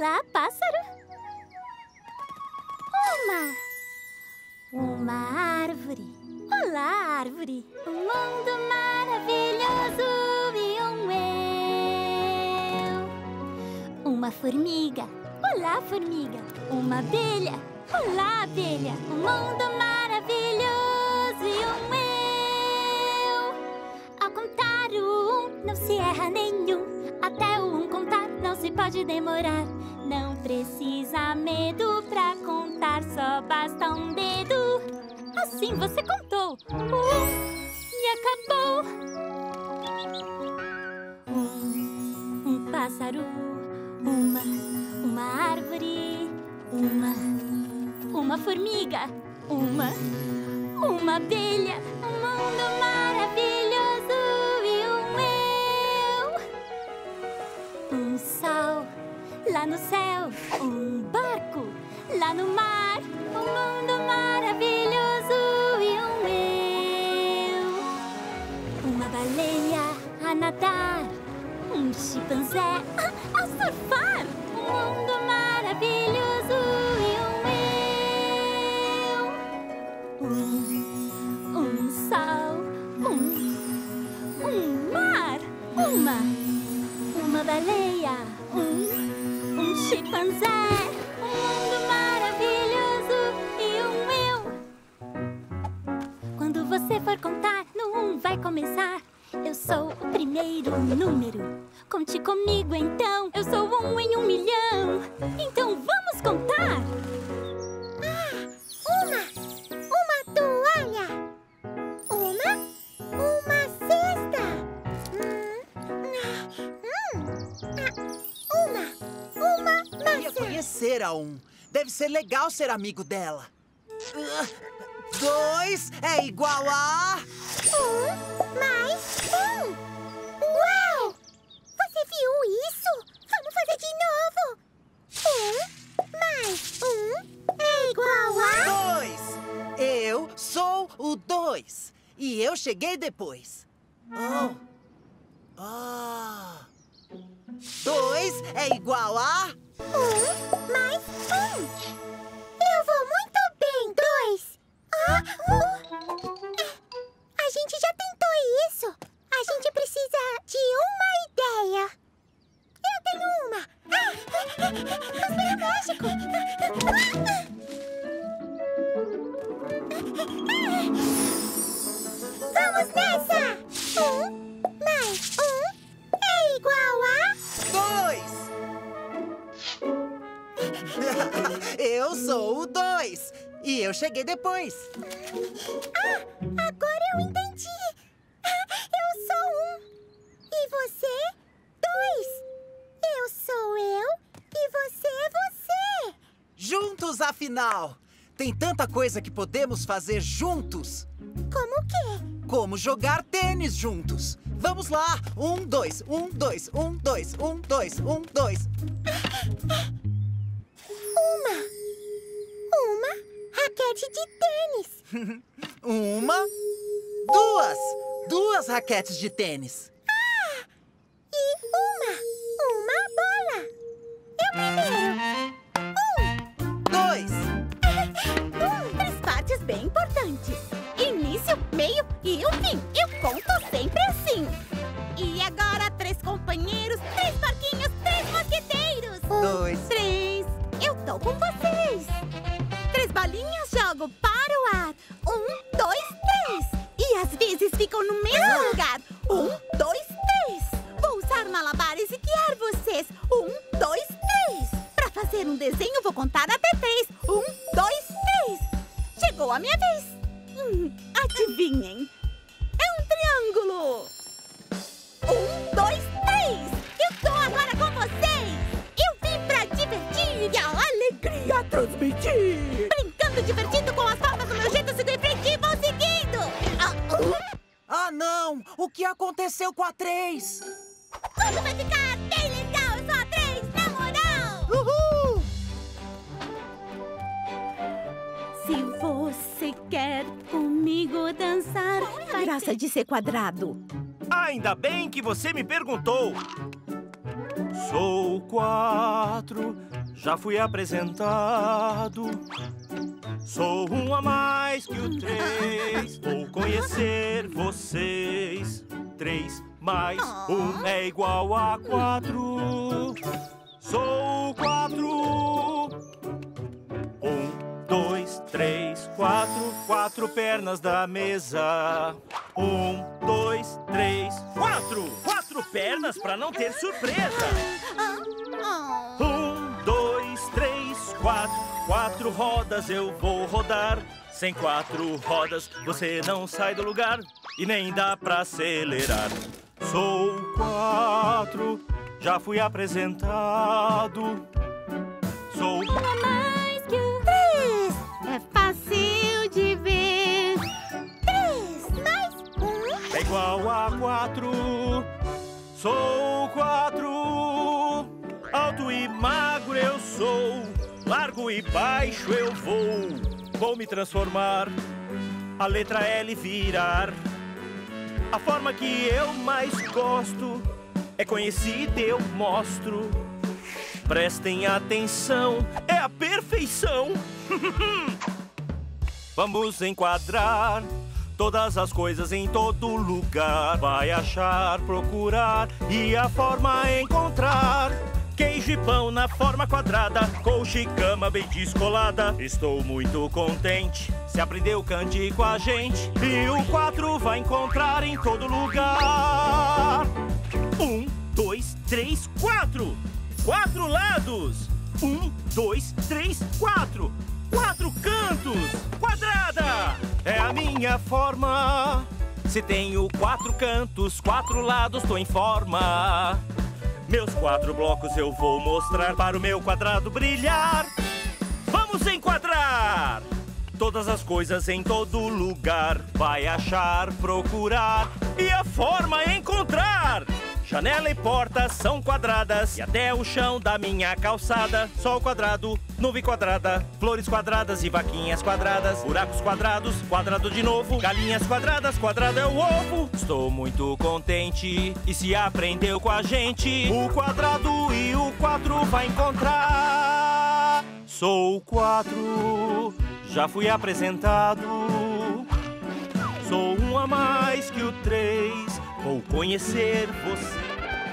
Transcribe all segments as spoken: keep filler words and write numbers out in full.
Olá, pássaro. Uma. Uma árvore. Olá, árvore. Um mundo maravilhoso e um eu. Uma formiga. Olá, formiga. Uma abelha. Olá, abelha. Um mundo maravilhoso e um eu. Ao contar o um, não se erra nenhum. Até o um contar, não se pode demorar. Não precisa medo pra contar, só basta um dedo. Assim você contou. Um e acabou. Um, um pássaro. Uma, uma árvore. Uma, uma formiga. Uma, uma abelha. Um mundo maravilhoso e um eu. Um sol lá no céu. Um barco lá no mar. Um mundo maravilhoso e um eu. Uma baleia a nadar. Um chimpanzé a, a surfar. Um mundo maravilhoso e um eu. Um, um sol. Um, um mar. Uma, uma baleia. Um, um chimpanzé. Se for contar, no um vai começar. Eu sou o primeiro número. Conte comigo então. Eu sou um em um milhão. Então vamos contar. Ah, uma, uma toalha. Uma, uma cesta. Hum, hum, ah, uma, uma maçã. Queria conhecer a um. Deve ser legal ser amigo dela. Uh. Dois é igual a... Um mais um. Uau! Você viu isso? Vamos fazer de novo. Um mais um é igual a... Dois. Eu sou o dois. E eu cheguei depois. Oh. Ah. Dois é igual a... Um mais um. Eu vou muito bem, dois. Ah, uh. A gente já tentou isso. A gente precisa de uma ideia. Eu tenho uma. Ah, Cosmério mágico. Vamos nessa. Um mais um é igual a... Dois. Eu sou o dois. E eu cheguei depois. Ah, agora eu entendi. Eu sou um. E você, dois. Eu sou eu e você é você. Juntos, afinal. Tem tanta coisa que podemos fazer juntos. Como o quê? Como jogar tênis juntos. Vamos lá. Um, dois, um, dois, um, dois, um, dois, um, dois. Uma. Uma. Raquete de tênis. Uma, duas. Duas raquetes de tênis. Ah! E uma. Uma bola. Eu primeiro. Um. Dois. Um. Três partes bem importantes. Início, meio e um fim. Eu conto sempre assim. E agora três companheiros, três barquinhos, três mosqueteiros. Dois. Três. Eu tô com vocês. Três bolinhas jogo para o ar. Um, dois, três. E às vezes ficam no mesmo lugar. Um, dois, três. Vou usar malabares e guiar vocês. Um, dois, três. Para fazer um desenho, vou contar até três. Um, dois, três. Chegou a minha vez. Hum, adivinhem. É um triângulo. Um, dois, três. Eu tô agora com vocês. Eu vim pra divertir e a alegria transmitir. Brincando, divertindo com as palmas do meu jeito, sigo em frente e vou seguindo. Ah, uh. Ah, não! O que aconteceu com a três? Tudo vai ficar bem legal. Eu sou a três, na moral. Uhul! Se você quer comigo dançar, a graça de ser quadrado. Ainda bem que você me perguntou. Sou quatro, já fui apresentado. Sou um a mais que o três. Vou conhecer vocês. Três mais um é igual a quatro. Sou quatro. Um, dois, três, quatro. Quatro pernas da mesa. Um, dois, três, quatro. Quatro pernas pra não ter surpresa. Um, dois, três, quatro. Quatro rodas eu vou rodar. Sem quatro rodas você não sai do lugar e nem dá pra acelerar. Sou quatro, já fui apresentado. Sou Um a mais que o Três. É fácil de ver. Três mais um. é igual a quatro. Sou quatro. Alto e magro eu sou. Largo e baixo eu vou. Vou me transformar. A letra L virar. A forma que eu mais gosto é conhecida, eu mostro. Prestem atenção, é a perfeição. Vamos enquadrar todas as coisas em todo lugar. Vai achar, procurar e a forma encontrar. Queijo e pão na forma quadrada, coxa e cama bem descolada. Estou muito contente, se aprendeu, cante com a gente. E o quatro vai encontrar em todo lugar. Um, dois, três, quatro. Quatro lados. Um, dois, três, quatro. Quatro cantos. Quadrada é a minha forma. Se tenho quatro cantos, quatro lados, tô em forma. Meus quatro blocos eu vou mostrar para o meu quadrado brilhar. Vamos enquadrar todas as coisas em todo lugar. Vai achar, procurar e a forma encontrar. Janela e porta são quadradas e até o chão da minha calçada. Sol quadrado, nuvem quadrada, flores quadradas e vaquinhas quadradas. Buracos quadrados, quadrado de novo. Galinhas quadradas, quadrado é o ovo. Estou muito contente e se aprendeu com a gente. O quadrado e o quatro vai encontrar. Sou quatro, já fui apresentado. Sou um a mais que o três. Vou conhecer você.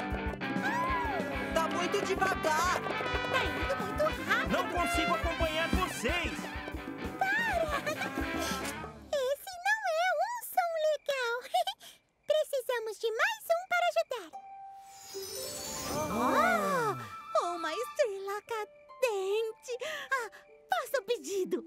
Tá muito devagar. Tá indo muito rápido. Não consigo acompanhar vocês. Esse não é um som legal. Precisamos de mais um para ajudar. Oh, uma estrela cadente. Ah, faça o pedido.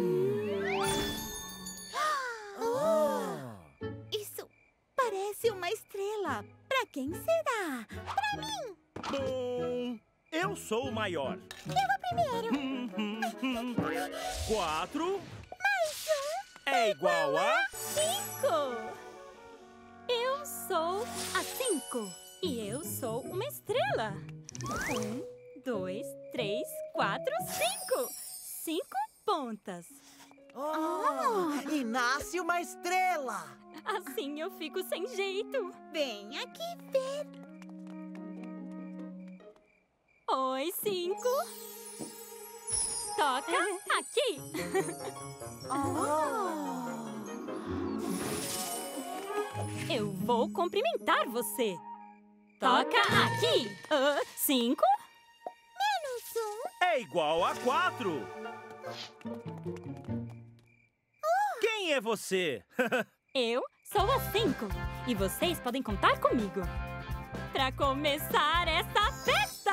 Oh, isso parece uma estrela. Pra quem será? Pra mim. Bom, eu sou o maior. Eu vou primeiro. Quatro Mais um. é igual a... cinco. Eu sou a cinco. E eu sou uma estrela. Um, dois, três, quatro, cinco. Cinco pontas. Oh, e nasce uma estrela. Assim eu fico sem jeito. Vem aqui ver. Oi, cinco. Toca aqui. Eu vou cumprimentar você. Toca aqui. Ah, cinco. Menos um. É igual a quatro. Quem é você? Eu sou a cinco. E vocês podem contar comigo. Pra começar essa festa.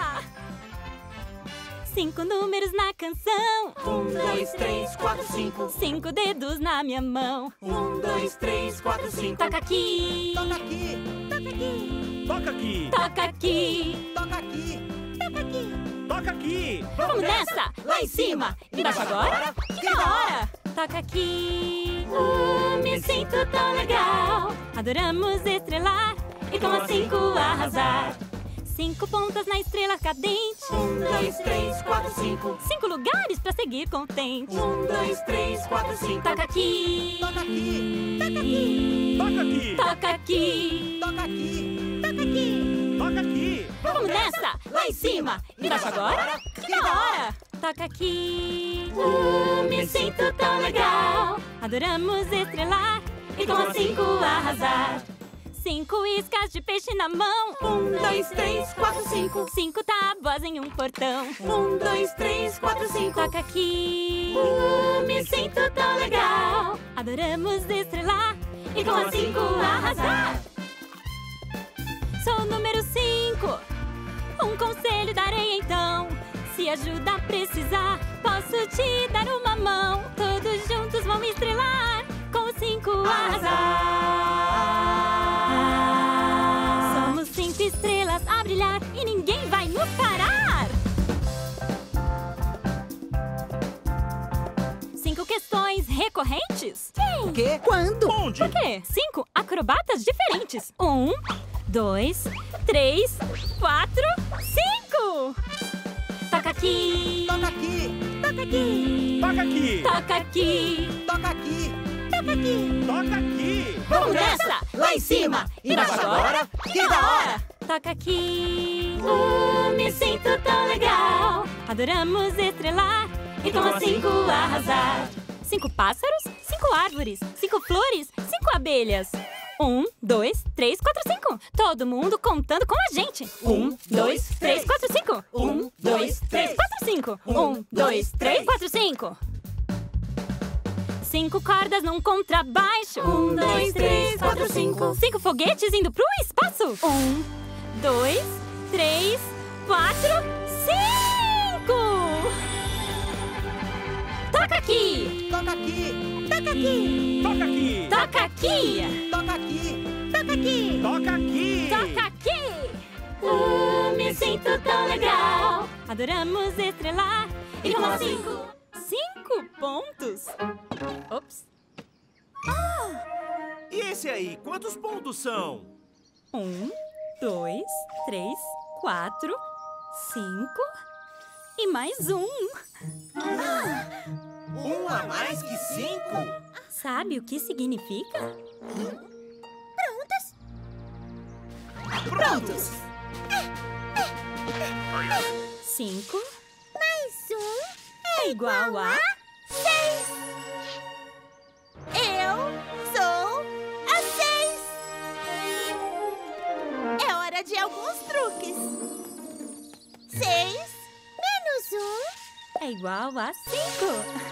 Cinco números na canção. Um, dois, três, quatro, cinco. Cinco dedos na minha mão. Um, dois, três, quatro, cinco. Toca aqui. Toca aqui. Toca aqui. Toca aqui. Toca aqui. Toca aqui. Toca aqui. Vamos nessa. Lá em cima. Embaixo agora. Que da hora. Toca aqui. Uh, me sinto tão legal. Adoramos estrelar. E com as cinco arrasar. Cinco pontas na estrela cadente. Um, dois, três, quatro, cinco. Cinco lugares pra seguir contente. Um, dois, três, quatro, cinco. Toca aqui. Toca aqui. Toca aqui. Toca aqui. Toca aqui. Toca aqui. Toca aqui. Vamos nessa! Lá em cima! Embaixo agora? Que da hora! Toca aqui! Uh, me sinto tão legal! Adoramos estrelar e com as cinco arrasar. Cinco iscas de peixe na mão. Um, dois, três, quatro, cinco. Cinco tábuas em um portão. Um, dois, três, quatro, cinco. Toca aqui! Uh, me sinto tão legal! Adoramos estrelar e com as cinco arrasar. Sou o número cinco. Um conselho darei então. Se ajuda precisar, posso te dar uma mão. Todos juntos vão estrelar com os cinco arrasar. Somos cinco estrelas a brilhar e ninguém vai nos parar. Cinco questões recorrentes? O quê? Quando? Onde? Por quê? Cinco acrobatas diferentes. Um, dois, três, quatro, cinco! Toca aqui! Toca aqui! Toca aqui! Toca aqui. Toca aqui! Toca aqui! Toca aqui! Toca aqui. Vamos nessa! Lá em cima! Embaixo agora? Que da hora! Toca aqui! Uh, me sinto tão legal! Adoramos estrelar e com as cinco arrasar. Cinco pássaros, cinco árvores, cinco flores, cinco abelhas. Um, dois, três, quatro, cinco. Todo mundo contando com a gente. Um, dois, três, quatro, cinco. Um, dois, três, quatro, cinco. Um, dois, três, quatro, cinco. Cinco cordas num contrabaixo. Um, dois, três, quatro, cinco. Cinco foguetes indo pro espaço. Um, dois, três, quatro, cinco. Toca aqui! Toca aqui! Toca aqui! Toca aqui. Toca aqui! Toca aqui! Toca aqui! Toca aqui. Toca aqui! Uh, me sinto tão legal! Adoramos estrelar e com as cinco... Cinco pontos? Ops! E esse aí, quantos pontos são? Um, dois, três, quatro, cinco... E mais um! Um a mais que cinco? Sabe o que significa? Prontos! Cinco Mais um é igual a... seis. Eu sou a seis! É hora de alguns truques. Seis Menos um. é igual a cinco.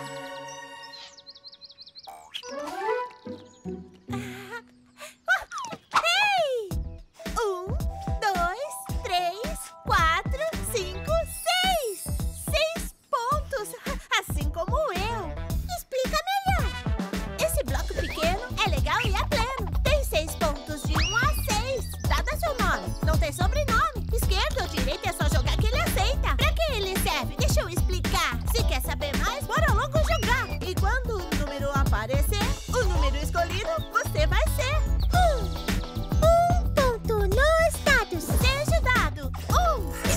Ei! Um, dois, três, quatro, cinco, seis! Seis pontos! Assim como eu! Explica melhor! Esse bloco pequeno é legal e é pleno. Tem seis pontos de um a seis. Dada seu nome, não tem sobrenome. Esquerda ou direita é só jogar que ele aceita. Pra que ele serve? Deixa eu explicar. Se quer saber mais, bora logo jogar. E quando o número aparecer, o número escolhido, você vai ser. Um ponto nos dados. Seja dado um.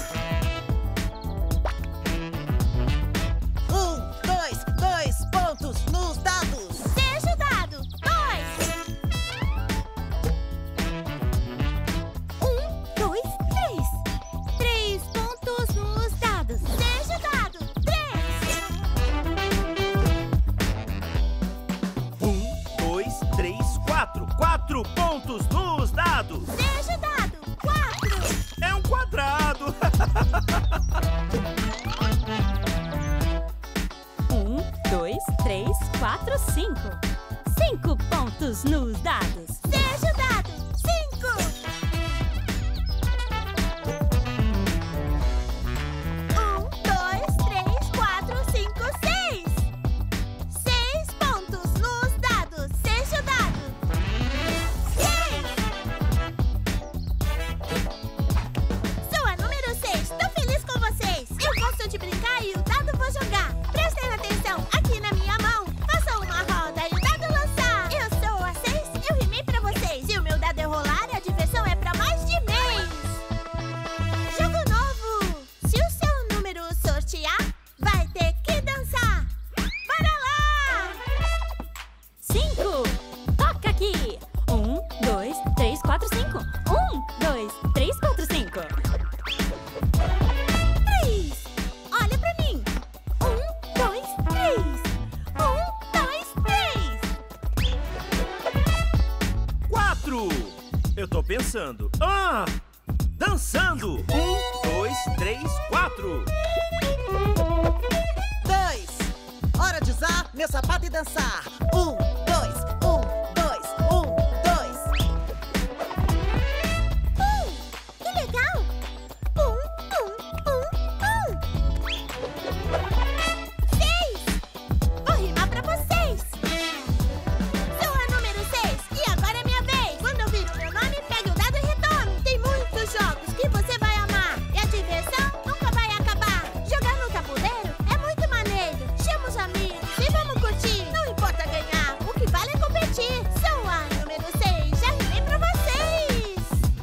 Um, dois, dois pontos nos dados! Seja dado dois. Um, dois, três. Três pontos nos dados. Seja dado três. Um, dois, três, quatro. Quatro pontos nos dados. Seja dado quatro. É um quadrado. Um, dois, três, quatro, cinco. Cinco pontos nos dados. Seja dado cinco. Um, dois, três, quatro, cinco, seis. Seis pontos nos dados. Seja dado seis. Sou a número seis. Tô feliz com vocês. Eu gosto de brincar e o dado vou jogar. Prestem atenção aqui na minha mão. Faça uma roda e o dado lançar. Eu sou a seis, eu rimei pra vocês. E o meu dado é rolar, a diversão é pra mais de mês. Jogo novo. Se o seu número sortear, vai ter que dançar. Bora lá! Cinco. Toca aqui. Um, dois, três, quatro, cinco. Um, dois, três, quatro, cinco. dançando. Ah! Dançando! Um, dois, três, quatro. Dois. Hora de usar meu sapato e dançar. Um, dois, um, dois, um, dois. Um! Que legal! Um, um, um, um! Seis! Vou rimar pra vocês! Sou a número seis e agora é minha vez! Quando eu vir o meu nome, pegue o dado e retome! Tem muitos jogos que você vai amar e a diversão nunca vai acabar! Jogar no tabuleiro é muito maneiro! Chama os amigos e vamos curtir! Não importa ganhar, o que vale é competir! Sou a número seis, já rimei pra vocês!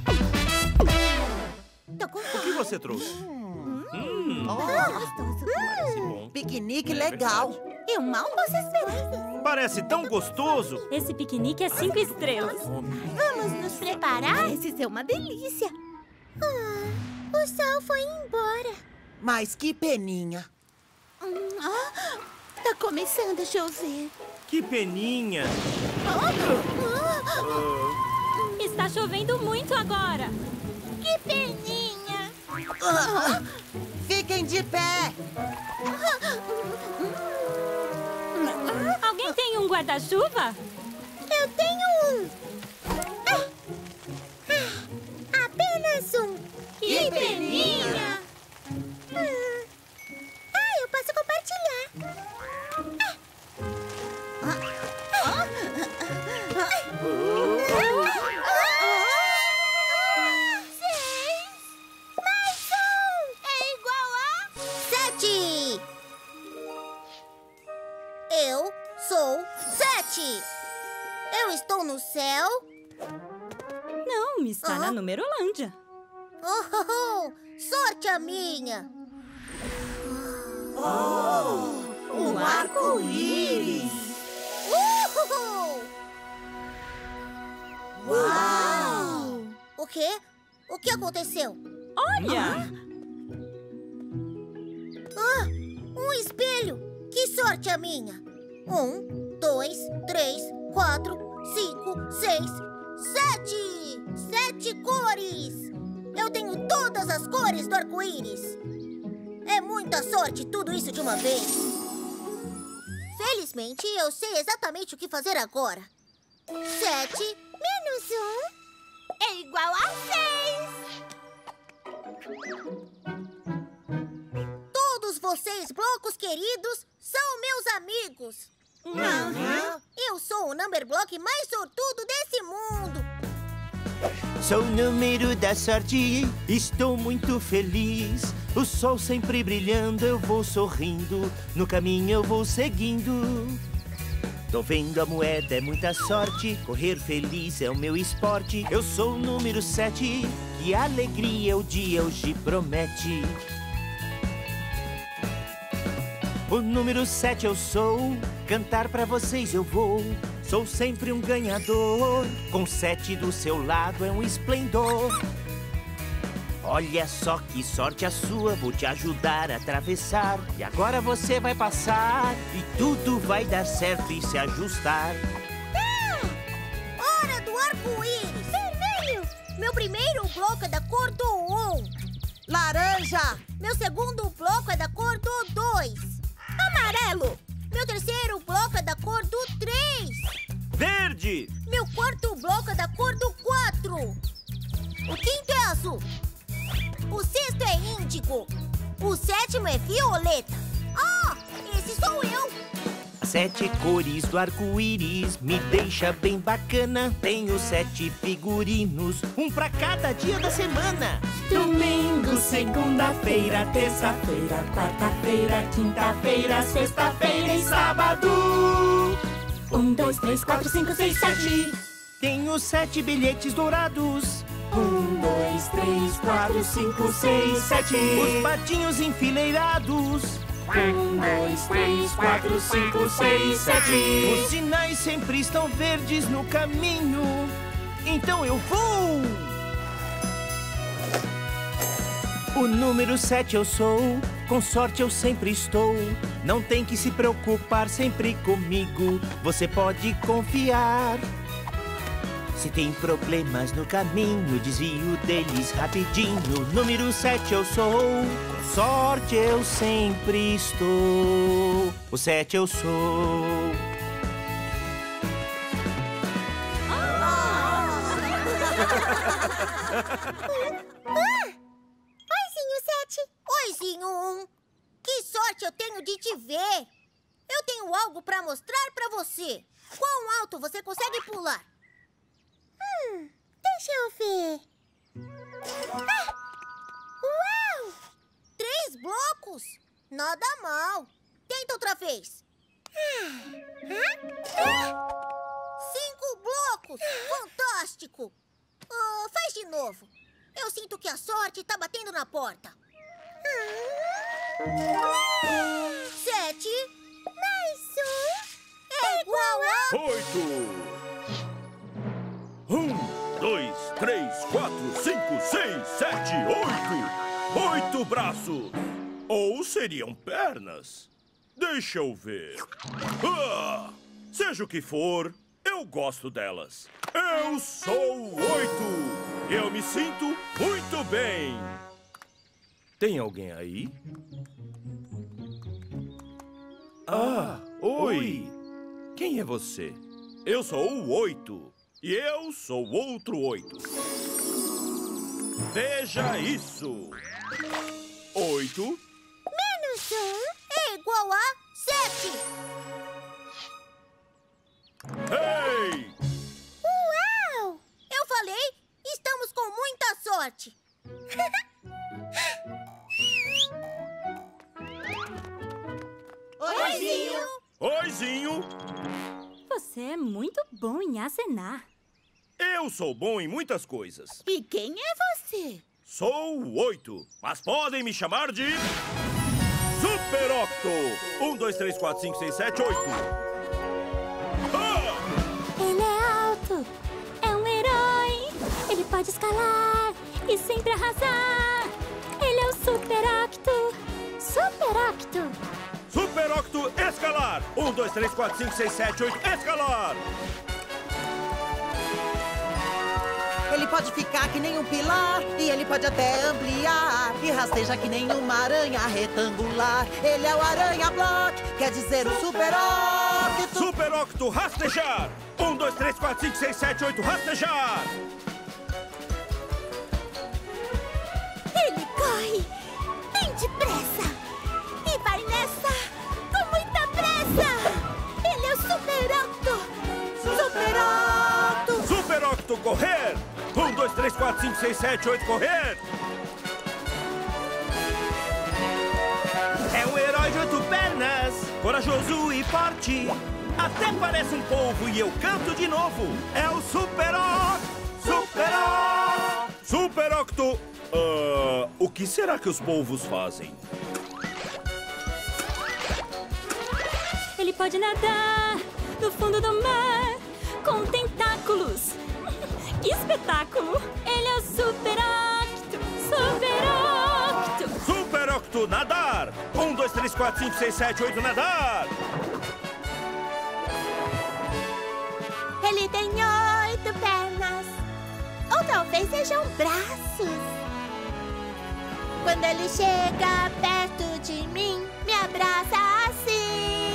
Tô com O que você trouxe? Hum, gostoso! parece bom. Piquenique É legal. Eu mal posso esperar! Parece tão gostoso. Esse piquenique é cinco estrelas. Vamos nos preparar? Esse é uma delícia! Ah, o sol foi embora. Mas que peninha. Hum, ah, tá começando a chover. Que peninha. Está chovendo muito agora. Que peninha! Ah, fiquem de pé. Alguém tem um guarda-chuva? Eu tenho um. Ah, ah, apenas um. Que peninha! Ah, ah, eu posso compartilhar. Seis Mais um. é igual a... Sete. Eu sou sete. Eu estou no céu. Não, está na Numerolândia. Oh, oh, oh, sorte a minha. Um arco-íris. Uhul! Uau! O quê? O que aconteceu? Olha! Ah, um espelho! Que sorte a minha! Um, dois, três, quatro, cinco, seis, sete! Sete cores! Eu tenho todas as cores do arco-íris! É muita sorte tudo isso de uma vez! Felizmente, eu sei exatamente o que fazer agora. Sete menos um É igual a seis! Todos vocês, blocos queridos, são meus amigos. Uhum. Eu sou o Number Block mais sortudo desse mundo. Sou o número da sorte, estou muito feliz. O sol sempre brilhando, eu vou sorrindo. No caminho eu vou seguindo. Tô vendo a moeda, é muita sorte. Correr feliz é o meu esporte. Eu sou o número sete, que alegria o dia hoje promete. O número sete eu sou, cantar pra vocês eu vou. Sou sempre um ganhador, com sete do seu lado é um esplendor. Olha só que sorte a sua, vou te ajudar a atravessar. E agora você vai passar, e tudo vai dar certo e se ajustar. Hora do arco-íris. Vermelho. Meu primeiro bloco é da cor do um. Laranja. Meu segundo bloco é da cor do dois. Amarelo. Meu terceiro bloco é da cor do três. Verde! Meu quarto bloco é da cor do quatro. O quinto é azul. O sexto é índigo. O sétimo é violeta. Ah, esse sou eu. Sete cores do arco-íris me deixa bem bacana. Tenho sete figurinos, um pra cada dia da semana. Domingo, segunda-feira, terça-feira, quarta-feira, quinta-feira, sexta-feira e sábado. Um, dois, três, quatro, cinco, seis, sete. Tenho sete bilhetes dourados. Um, dois, três, quatro, cinco, seis, sete. Os patinhos enfileirados. Um, dois, três, quatro, cinco, seis, sete. Os sinais sempre estão verdes no caminho. Então eu vou! O número sete eu sou, com sorte eu sempre estou. Não tem que se preocupar sempre comigo, você pode confiar. Se tem problemas no caminho, desvio deles rapidinho. Número sete eu sou, com sorte eu sempre estou. O sete eu sou. Oizinho sete. Oizinho um. Que sorte eu tenho de te ver. Eu tenho algo pra mostrar pra você. Quão alto você consegue pular? Hum, deixa eu ver. Ah! Uau! Três blocos? Nada mal. Tenta outra vez. Ah! Ah! Cinco blocos! Fantástico! Ah, faz de novo. Eu sinto que a sorte tá batendo na porta. Sete Mais um é igual a... Oito. Um, dois, três, quatro, cinco, seis, sete, oito. Oito braços. Ou seriam pernas? Deixa eu ver. Ah, seja o que for, eu gosto delas. Eu sou oito. Eu me sinto muito bem. Tem alguém aí? Ah, oi. Quem é você? Eu sou o oito. E eu sou outro oito. Veja isso. Oito. menos um é igual a sete. Ei! Uau! Eu falei, estamos com muita sorte. Oizinho! Oizinho! Você é muito bom em acenar. Eu sou bom em muitas coisas. E quem é você? Sou o oito, mas podem me chamar de... Super Octo! Um, dois, três, quatro, cinco, seis, sete, oito. Ah! Ele é alto, é um herói. Ele pode escalar e sempre arrasar. Ele é o Super Octo. Super Octo. Super Octo escalar! Um, dois, três, quatro, cinco, seis, sete, oito, escalar! Ele pode ficar que nem um pilar e ele pode até ampliar e rasteja que nem uma aranha retangular. Ele é o Aranha Block, quer dizer o Super Octo. Super Octo rastejar! Um, dois, três, quatro, cinco, seis, sete, oito, rastejar! Ele corre bem depressa e vai nessa com muita pressa. Ele é o Super Octo. Super Octo. Super Octo correr! Um, dois, três, quatro, cinco, seis, sete, oito, correr! É um herói de oito pernas, corajoso e forte. Até parece um polvo e eu canto de novo. É o Super Octo! Super Octo! Super Octo! Uh, o que será que os polvos fazem? Ele pode nadar no fundo do mar com tentáculos. Que espetáculo! Ele é o Super Octo! Super Octo! Super Octo nadar! Um, dois, três, quatro, cinco, seis, sete, oito, nadar! Ele tem oito pernas. Ou talvez sejam braços. Quando ele chega perto de mim, me abraça assim.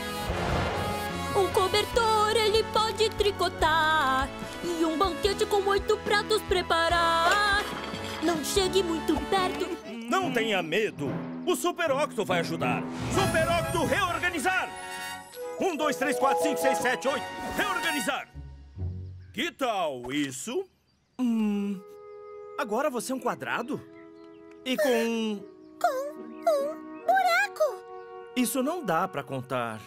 Um cobertor ele pode tricotar e um banquete com oito pratos preparar. Não chegue muito perto. Não tenha medo! O Super Octo vai ajudar! Super Octo reorganizar! Um, dois, três, quatro, cinco, seis, sete, oito, reorganizar! Que tal isso? Hum... Agora você é um quadrado? E com... Com um buraco. Isso não dá pra contar.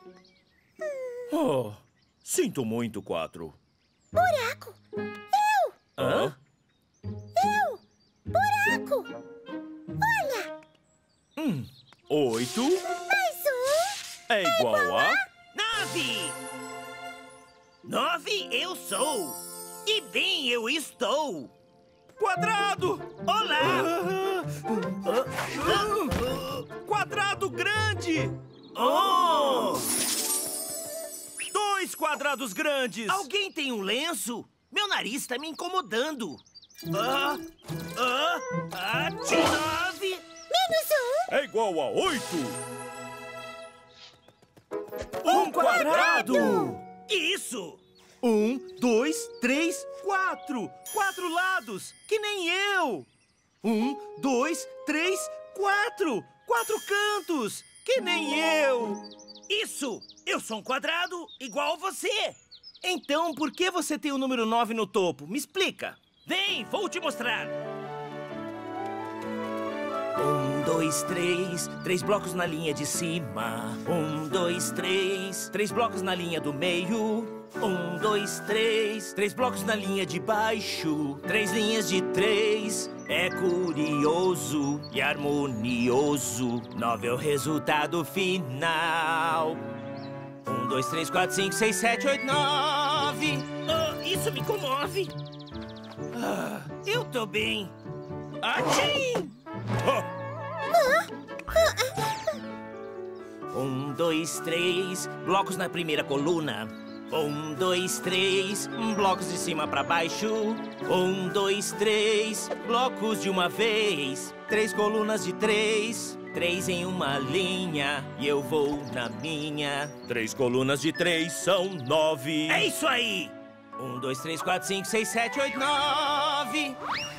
Oh, sinto muito, quatro. Buraco. Eu. Hã? Eu. Buraco. Olha. Hum, oito Mais um. é igual a... Nove! Nove eu sou! E bem eu estou! Quadrado! Olá! Quadrado grande! Oh! Dois quadrados grandes! Alguém tem um lenço? Meu nariz tá me incomodando. Ah, ah, ah, de nove. Menos um. É igual a oito. Um quadrado. Isso. Um, dois, três, quatro. Quatro lados, que nem eu. Um, dois, três, quatro. Quatro cantos, que nem eu. Isso. Eu sou um quadrado igual você. Então, por que você tem o número nove no topo? Me explica. Vem, vou te mostrar. Um, dois, três. Três blocos na linha de cima. Um, dois, três. Três blocos na linha do meio. Um, dois, três. Três blocos na linha de baixo. Três linhas de três. É curioso e harmonioso. Nove é o resultado final. Um, dois, três, quatro, cinco, seis, sete, oito, nove. Ah, isso me comove. Ah, eu tô bem. Atchim! Um, dois, três. Blocos na primeira coluna. Um, dois, três. Blocos de cima pra baixo. Um, dois, três. Blocos de uma vez. Três colunas de três. Três em uma linha. E eu vou na minha. Três colunas de três são nove. É isso aí! Um, dois, três, quatro, cinco, seis, sete, oito, nove.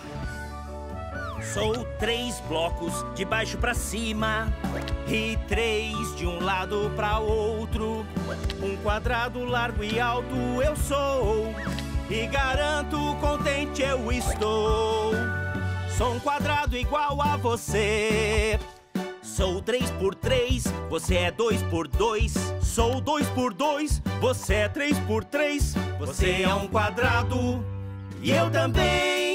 Sou três blocos de baixo pra cima e três de um lado pra outro. Um quadrado largo e alto eu sou, e garanto contente eu estou. Sou um quadrado igual a você. Sou três por três, você é dois por dois. Sou dois por dois, você é três por três. Você é um quadrado e eu também.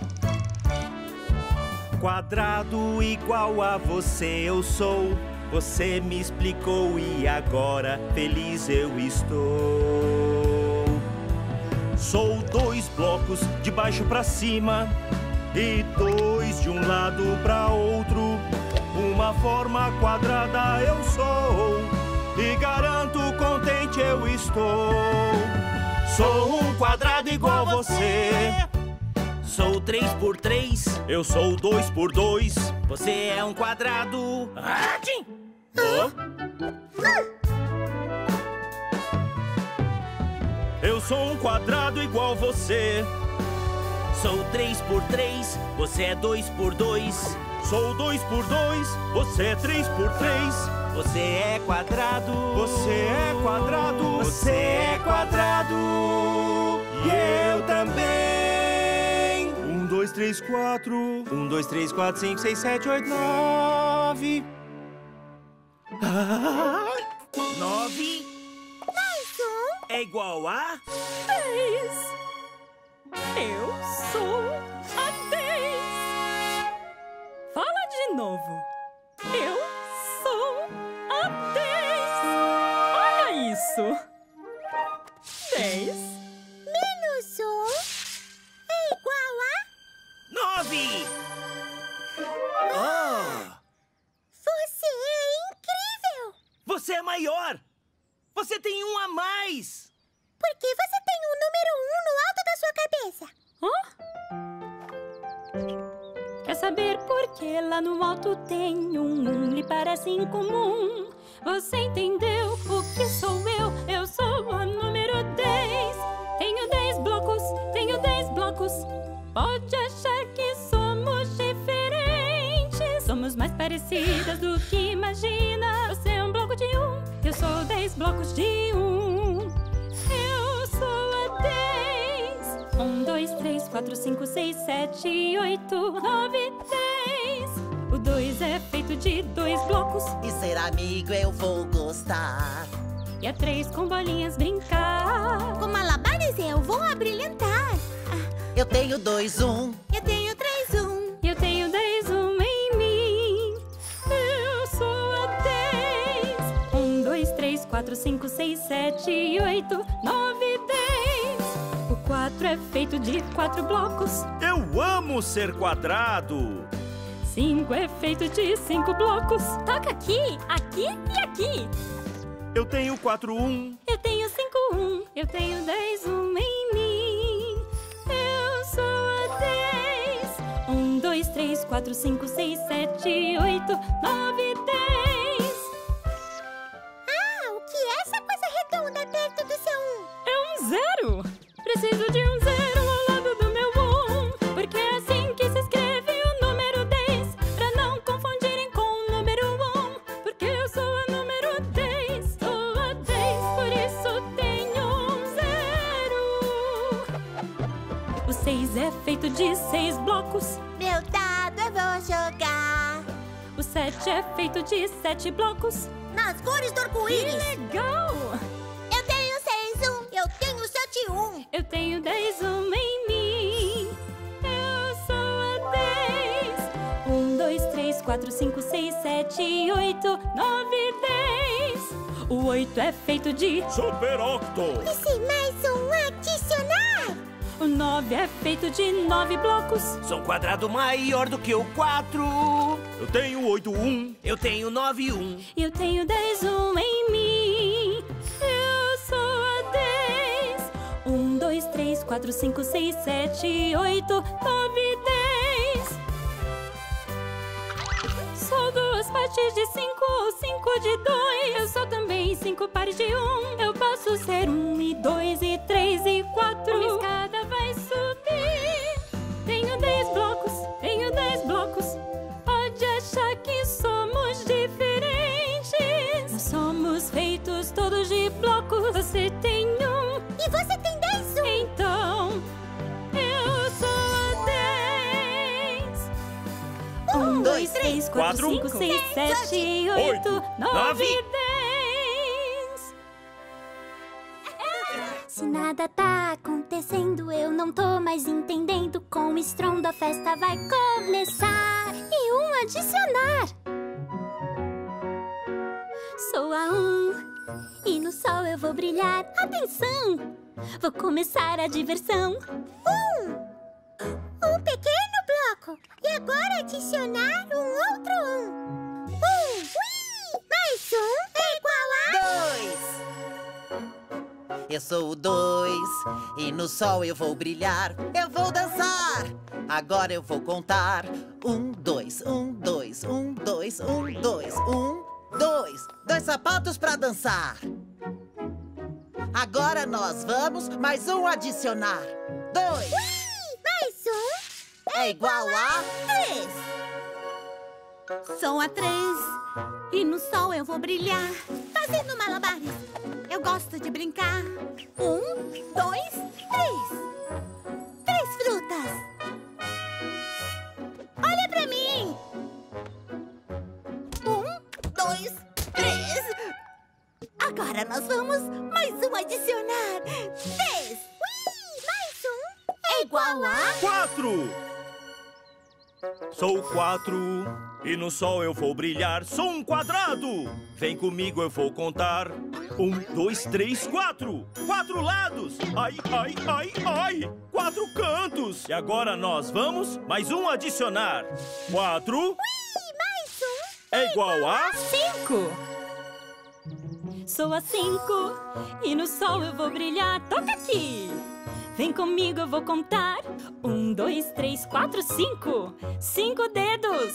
Quadrado igual a você eu sou. Você me explicou e agora feliz eu estou. Sou dois blocos de baixo pra cima e dois de um lado pra outro. Uma forma quadrada eu sou, e garanto contente eu estou. Sou um quadrado igual a você. Sou três por três, eu sou dois por dois. Você é um quadrado. Ah, tchim! Eu sou um quadrado igual você. Sou três por três, você é dois por dois. Sou dois por dois, você é três por três. Você é quadrado. Você é quadrado. Você é quadrado. E eu também. Um, dois, três, quatro. Um, dois, três, quatro, cinco, seis, sete, oito, nove. Ah, nove. Mais um. É igual a... Dez. Eu sou a dez. Fala de novo. Eu sou a dez. Olha isso. Dez. Menos um. É igual a... Nove. Oh. Você é incrível. Você é maior. Você tem um a mais. Por que você tem um número um no alto da sua cabeça? Hã? Quer saber por que lá no alto tem um um? Lhe parece incomum. Você entendeu o que sou eu? Eu sou a número dez. Tenho dez blocos, tenho dez blocos. Pode achar que somos diferentes. Somos mais parecidas do que imagina. Você é um bloco de um, eu sou dez blocos de um. Eu sou a dez. Um, dois, três, quatro, cinco, seis, sete, oito, nove, dez. O dois é feito de dois blocos. E ser amigo eu vou gostar. E a três com bolinhas brincar. Com malabares eu vou abrilhantar. Eu tenho dois, um. Eu tenho três, um. E eu tenho dez, um em mim. Eu sou a dez. Um, dois, três, quatro, cinco, seis, sete, oito, nove, dez. O quatro é feito de quatro blocos. Eu amo ser quadrado. Cinco é feito de cinco blocos. Toca aqui, aqui e aqui. Eu tenho quatro, um. Eu tenho cinco, um. Eu tenho dez, um em mim. quatro, cinco, seis, sete, oito, nove, dez. Ah, o que é essa coisa redonda perto do seu um? É um zero. Preciso de um zero ao lado do meu um, porque é assim que se escreve o número dez. Pra não confundirem com o número um, porque eu sou a número dez. Sou a dez, por isso tenho um zero. O seis é feito de seis blocos. Meu dado eu vou jogar O sete é feito de sete blocos. nas cores do arco-íris. Legal! Eu tenho seis, um. Eu tenho sete, um. Eu tenho dez, um em mim. Eu sou a dez. Um, dois, três, quatro, cinco, seis, sete, oito, nove, dez. O oito é feito de... Super Octo! E se mais um adicionar? O nove é feito de nove blocos. Sou um quadrado maior do que o quatro. Eu tenho oito, um. Eu tenho nove, um. E eu tenho dez, um em mim. Eu sou a dez. Um, dois, três, quatro, cinco, seis, sete, oito, nove, dez. Sou duas partes de cinco ou cinco de dois. Eu sou também cinco pares de um. Eu posso ser um e dois e três e quatro. Uma escada vai subir. Tenho dez blocos, tenho dez blocos. Pode achar que somos diferentes. Nós somos feitos todos de blocos. Você tem um E você tem dez, um. então, eu sou a dez. Um, dois, três, quatro, cinco, seis, sete, oito, nove, dez. Se nada tá acontecendo, eu não tô mais entendendo. Com o estrondo a festa vai começar. E um adicionar. Sou a um, e no sol eu vou brilhar. Atenção! Vou começar a diversão. Um. Um pequeno bloco. E agora adicionar um outro um. Um. Ui! Mais um é igual a... Dois. Eu sou o dois e no sol eu vou brilhar. Eu vou dançar. Agora eu vou contar. Um, dois, um, dois, um, dois, um, dois, um, dois. Dois sapatos pra dançar. Agora nós vamos mais um adicionar. Dois Ui! Mais um é igual a... três. Sou a três e no sol eu vou brilhar. Fazendo malabares, eu gosto de brincar. Um, dois, três. Três frutas. Olha pra mim. Um, dois, três. Agora nós vamos mais um adicionar. Três. Ui! Mais um É igual a... Quatro! Sou quatro, e no sol eu vou brilhar. Sou um quadrado! Vem comigo, eu vou contar. Um, dois, três, quatro! Quatro lados! Ai, ai, ai, ai! Quatro cantos! E agora nós vamos mais um adicionar. Quatro Ui! Mais um é igual a... Cinco. Sou a cinco, e no sol eu vou brilhar. Toca aqui! Vem comigo, eu vou contar. Um, dois, três, quatro, cinco. Cinco dedos.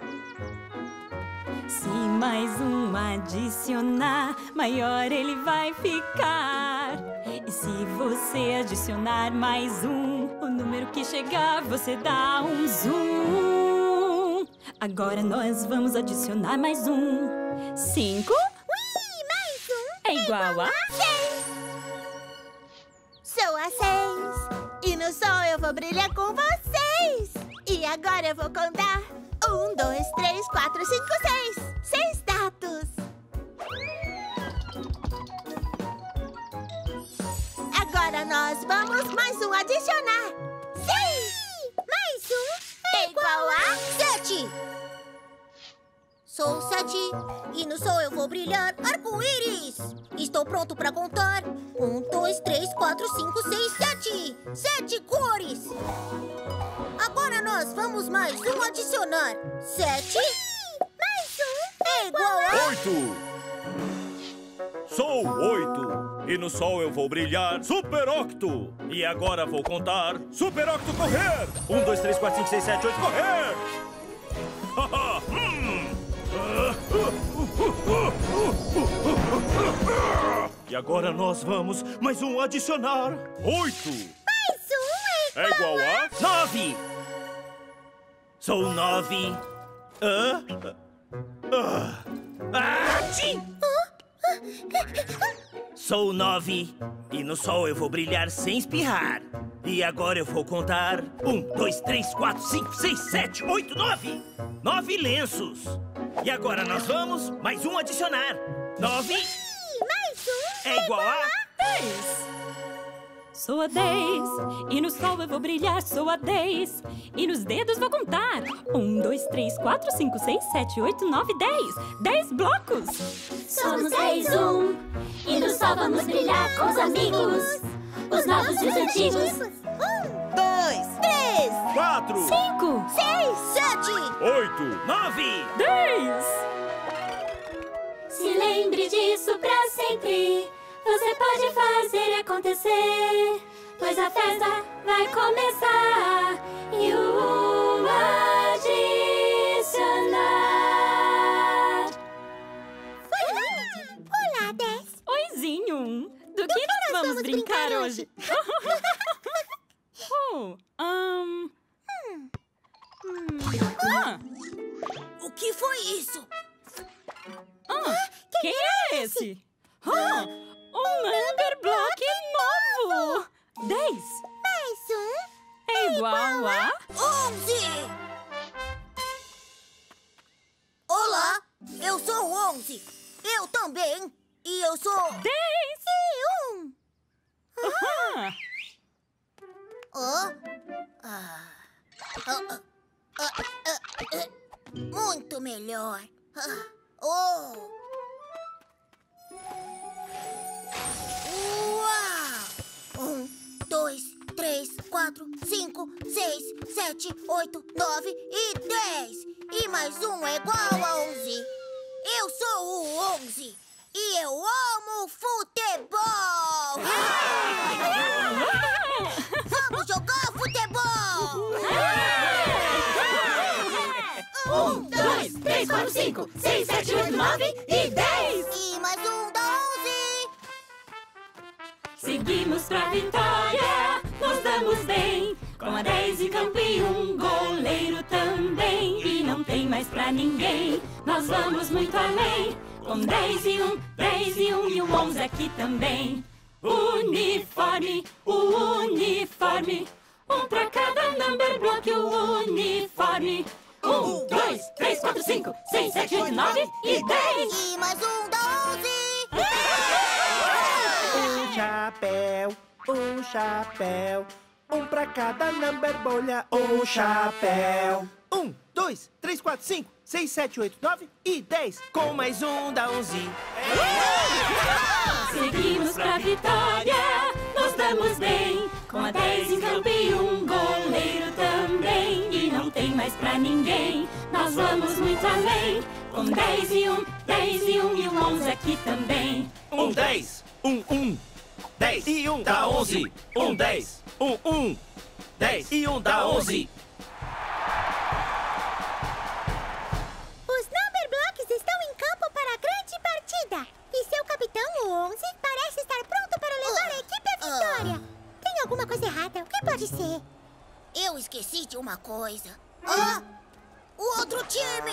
Se mais um adicionar, maior ele vai ficar. E se você adicionar mais um, o número que chegar, você dá um zoom. Agora nós vamos adicionar mais um. Cinco Ui! Mais um é igual a... seis. Sou a seis. E no sol eu vou brilhar com vocês. E agora eu vou contar. Um, dois, três, quatro, cinco, seis. Seis dados. Agora nós vamos mais um adicionar. Seis. Mais um É igual a... sete. Sou sete. E no sol eu vou brilhar arco-íris. Estou pronto pra contar. Um, dois, três, quatro, cinco, seis, sete. Sete cores. Agora nós vamos mais um adicionar. Sete. Mais um é igual a... Oito! Sou oito, e no sol eu vou brilhar. Super Octo! E agora vou contar. Super Octo correr! Um, dois, três, quatro, cinco, seis, sete, oito, correr! agora nós vamos mais um adicionar. Oito. Mais um É igual a... Nove! Sou nove. Hã? Ah! Ah, tchim! Sou nove. E no sol eu vou brilhar sem espirrar. E agora eu vou contar. Um, dois, três, quatro, cinco, seis, sete, oito, nove. Nove lenços. E agora nós vamos mais um adicionar. Nove mais um é igual a... Dez. Sou a dez, e no sol eu vou brilhar, sou a dez. E nos dedos vou contar. Um, dois, três, quatro, cinco, seis, sete, oito, nove, dez. Dez blocos. Somos dez, um. E no sol vamos brilhar com os amigos. Os novos e os antigos. Um, dois, Três, Quatro. Cinco. seis, sete. Oito. Nove! Dez. Se lembre disso pra sempre. Você pode fazer acontecer, pois a festa vai começar. E o adicionar. Olá, dez. Oizinho. Do que, nós vamos, vamos brincar, brincar hoje? oh, um... Hum. Ah, O que foi isso? ah, quem é esse? Ah, um number block novo! Dez. Mais um. É igual a... Onze! Olá, eu sou o Onze. Eu também. E eu sou... Dez. E um. Ah. Hã? Ah. Ah, ah, ah, ah, ah. Muito melhor. Ah. Oh! Uau! Um, dois, três, quatro, cinco, seis, sete, oito, nove e dez. E mais um é igual a onze. Eu sou o onze. E eu amo futebol! Vamos jogar futebol! Um, dois, três, quatro, cinco, seis, sete, oito, nove e dez. E mais um da onze! Seguimos pra vitória, nos damos bem. Com a dez em campo e um goleiro também. E não tem mais pra ninguém, nós vamos muito além. Com dez e um, dez e um e o onze aqui também. Uniforme, o uniforme. Um pra cada number block, o uniforme. Um, dois, três, quatro, cinco, seis, sete, oito, nove e dez. E mais um da onze! Um chapéu, um chapéu. Um pra cada number bolha, um chapéu. Um, dois, três, quatro, cinco, seis, sete, oito, nove e dez. Com mais um da onze. Seguimos pra vitória, nos damos bem. Com a dez em campo e um goleiro também. E não tem mais pra ninguém, nós vamos muito além. Com dez e um, dez e um e o onze aqui também. Um dez, um um, dez e um dá onze. Um dez, um um, dez e um dá onze. Os number blocks estão em campo para a grande partida. E seu capitão, o onze, parece estar pronto para levar a equipe à vitória. Tem alguma coisa errada? O que pode ser? Eu esqueci de uma coisa. Ah! O outro time!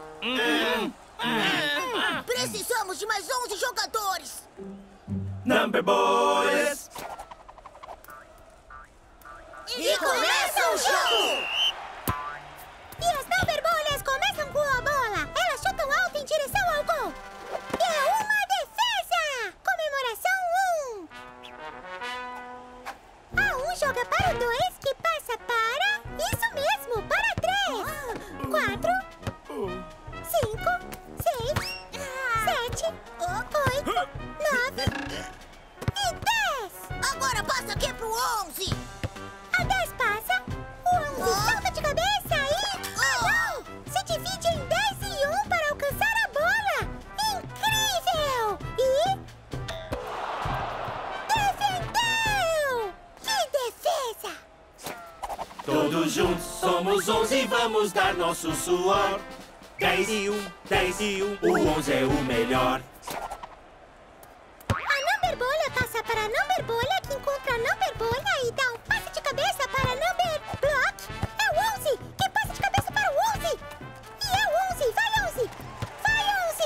Precisamos de mais onze jogadores! Number Boys! E começa o jogo! E as number bolhas começam com a bola. Elas chutam alto em direção ao gol. E é uma defesa! Comemoração um. A um joga para o dois, que passa para... Isso mesmo, para três. Quatro. Cinco. Seis. Sete. Oito. Nove. E dez. Agora passa aqui pro onze! A dez passa. O onze salta de cabeça e... Ah, não! Se divide em dez e um para alcançar a bola. Incrível! E... defendeu! Que defesa! Todos juntos somos onze e vamos dar nosso suor. Dez e um, dez e um, o onze é o melhor. A number para Number Bolha e dá um passe de cabeça para Number Block. É o onze! Que passe de cabeça para o onze! E é o onze! Vai, onze! Vai, onze!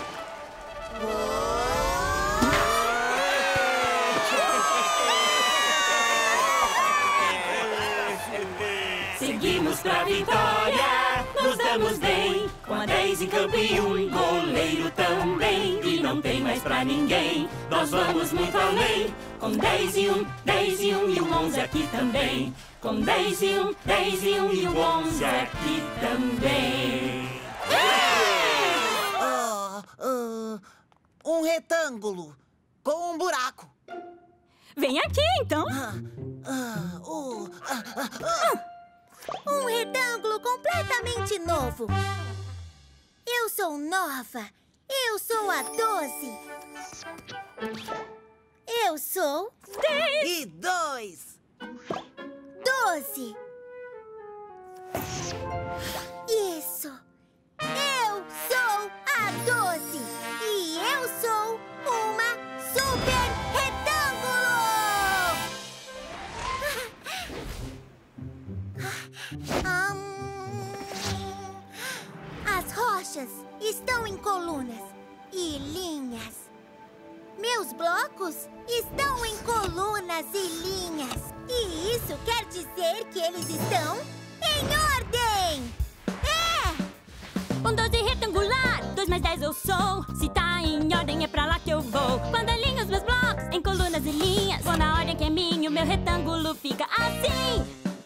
Seguimos pra vitória, nos damos bem. Com a dez em campo e um goleiro também. E não tem mais pra ninguém, nós vamos muito além. Com dez e um, dez e um e o onze aqui também. Com dez e um, dez e um e o onze aqui também. Ah, ah, um retângulo com um buraco. Vem aqui, então. Ah, ah, uh, ah, ah, ah. Um retângulo completamente novo. Eu sou nova. Eu sou a doze. Eu sou E dois. doze. Isso. Eu sou a doze. E eu sou uma super retângulo. Hum, As rochas estão em colunas e linhas. Meus blocos estão em colunas e linhas. E isso quer dizer que eles estão em ordem. É! Um doze retangular, dois mais dez eu sou. Se tá em ordem é pra lá que eu vou. Quando alinho os meus blocos em colunas e linhas, vou na ordem que é minha, o meu retângulo fica assim.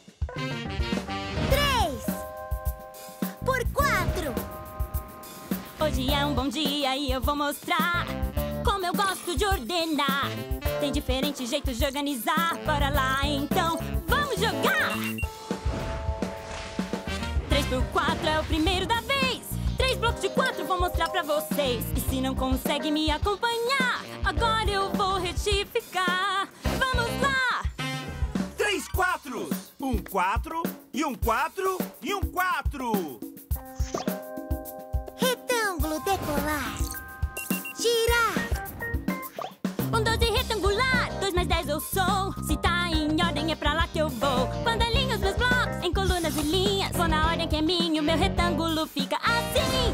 Três por quatro. Hoje é um bom dia e eu vou mostrar como eu gosto de ordenar. Tem diferentes jeitos de organizar. Bora lá então, vamos jogar! Três por quatro é o primeiro da vez. Três blocos de quatro vou mostrar pra vocês. E se não consegue me acompanhar, agora eu vou retificar. Vamos lá! Três quatros! Um quatro, e um quatro, e um quatro! Retângulo decolar. Girar. Um doze retangular, dois mais dez eu sou. Se tá em ordem é pra lá que eu vou. Quando alinho os meus blocos em colunas e linhas, vou na ordem que é minha, o meu retângulo fica assim.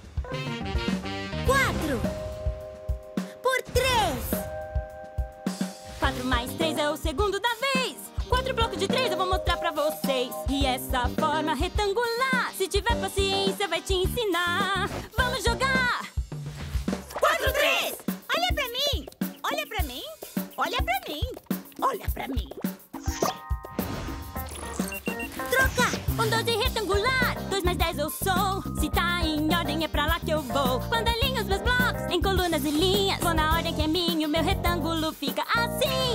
Quatro por três. Quatro mais três é o segundo da vez. Quatro blocos de três eu vou mostrar pra vocês. E essa forma retangular, se tiver paciência, vai te ensinar. Vamos jogar! Quatro, três! Olha pra mim! Olha pra mim! Olha pra mim! Olha pra mim! Trocar. Um doze retangular, dois mais dez eu sou. Se tá em ordem é pra lá que eu vou. Quando alinho os meus blocos em colunas e linhas, vou na ordem que é minha, o meu retângulo fica assim.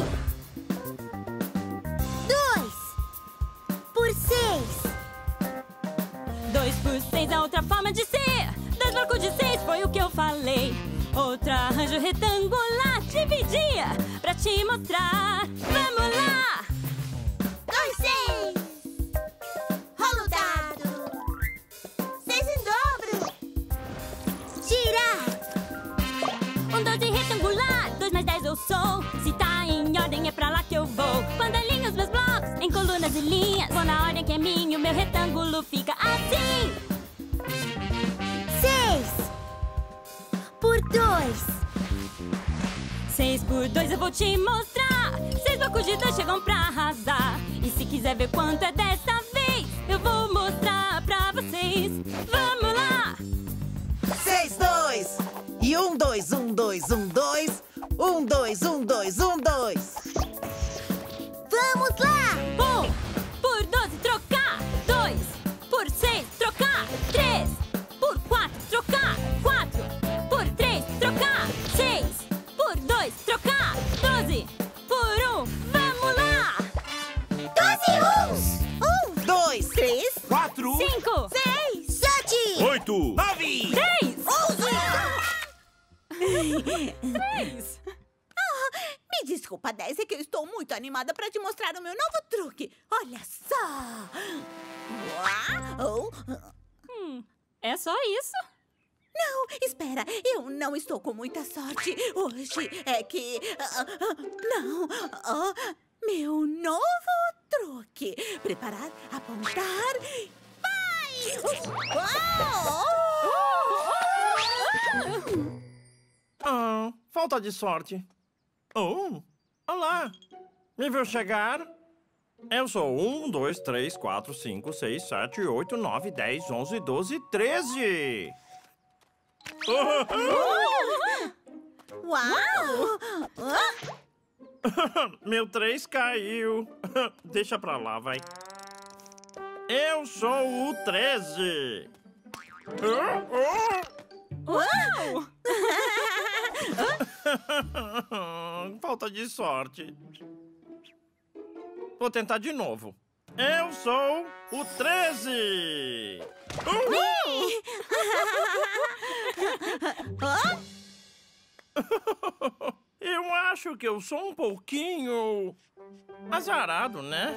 Dois por seis. Dois por seis é outra forma de ser. Dois blocos de seis foi o que eu falei. Outro arranjo retangular, dividia pra te mostrar. Vamos lá! Dois, seis. Rola o dado. Seis em dobro. Girar. Um doze retangular, dois mais dez eu sou. Se tá em ordem é pra lá que eu vou. Quando alinho os meus blocos em colunas e linhas, vou na ordem que é minha, o meu retângulo fica assim. Seis por dois. Seis por dois eu vou te mostrar. Seis blocos de dois chegam pra arrasar. E se quiser ver quanto é dessa vez, eu vou mostrar pra vocês. Vamos lá! Seis, dois. E um, dois, um, dois, um, dois. Um, dois, um, dois, um, dois. Vamos lá. Um por doze, trocar. Dois por seis, trocar. Três por quatro, trocar. Quatro por três, trocar. Seis por dois, trocar. Doze por um, vamos lá! Doze uns. Um, Dois. Três, Quatro, Cinco, seis, sete, oito, Nove! três, onze. três. me desculpa, dez, é que eu estou muito animada para te mostrar o meu novo truque. Olha só! Uau! Hum, é só isso? Não, espera, eu não estou com muita sorte. Hoje é que... ah, ah, não, ah, meu novo truque. Preparar, apontar... Vai! Ah, falta de sorte. Oh, olá. Me viu chegar? Eu sou um, dois, três, quatro, cinco, seis, sete, oito, nove, dez, onze, doze, treze. Uau! Meu três caiu. Deixa pra lá, vai. Eu sou o treze. Uau! Falta de sorte. Vou tentar de novo. Eu sou o treze. Eu acho que eu sou um pouquinho azarado, né?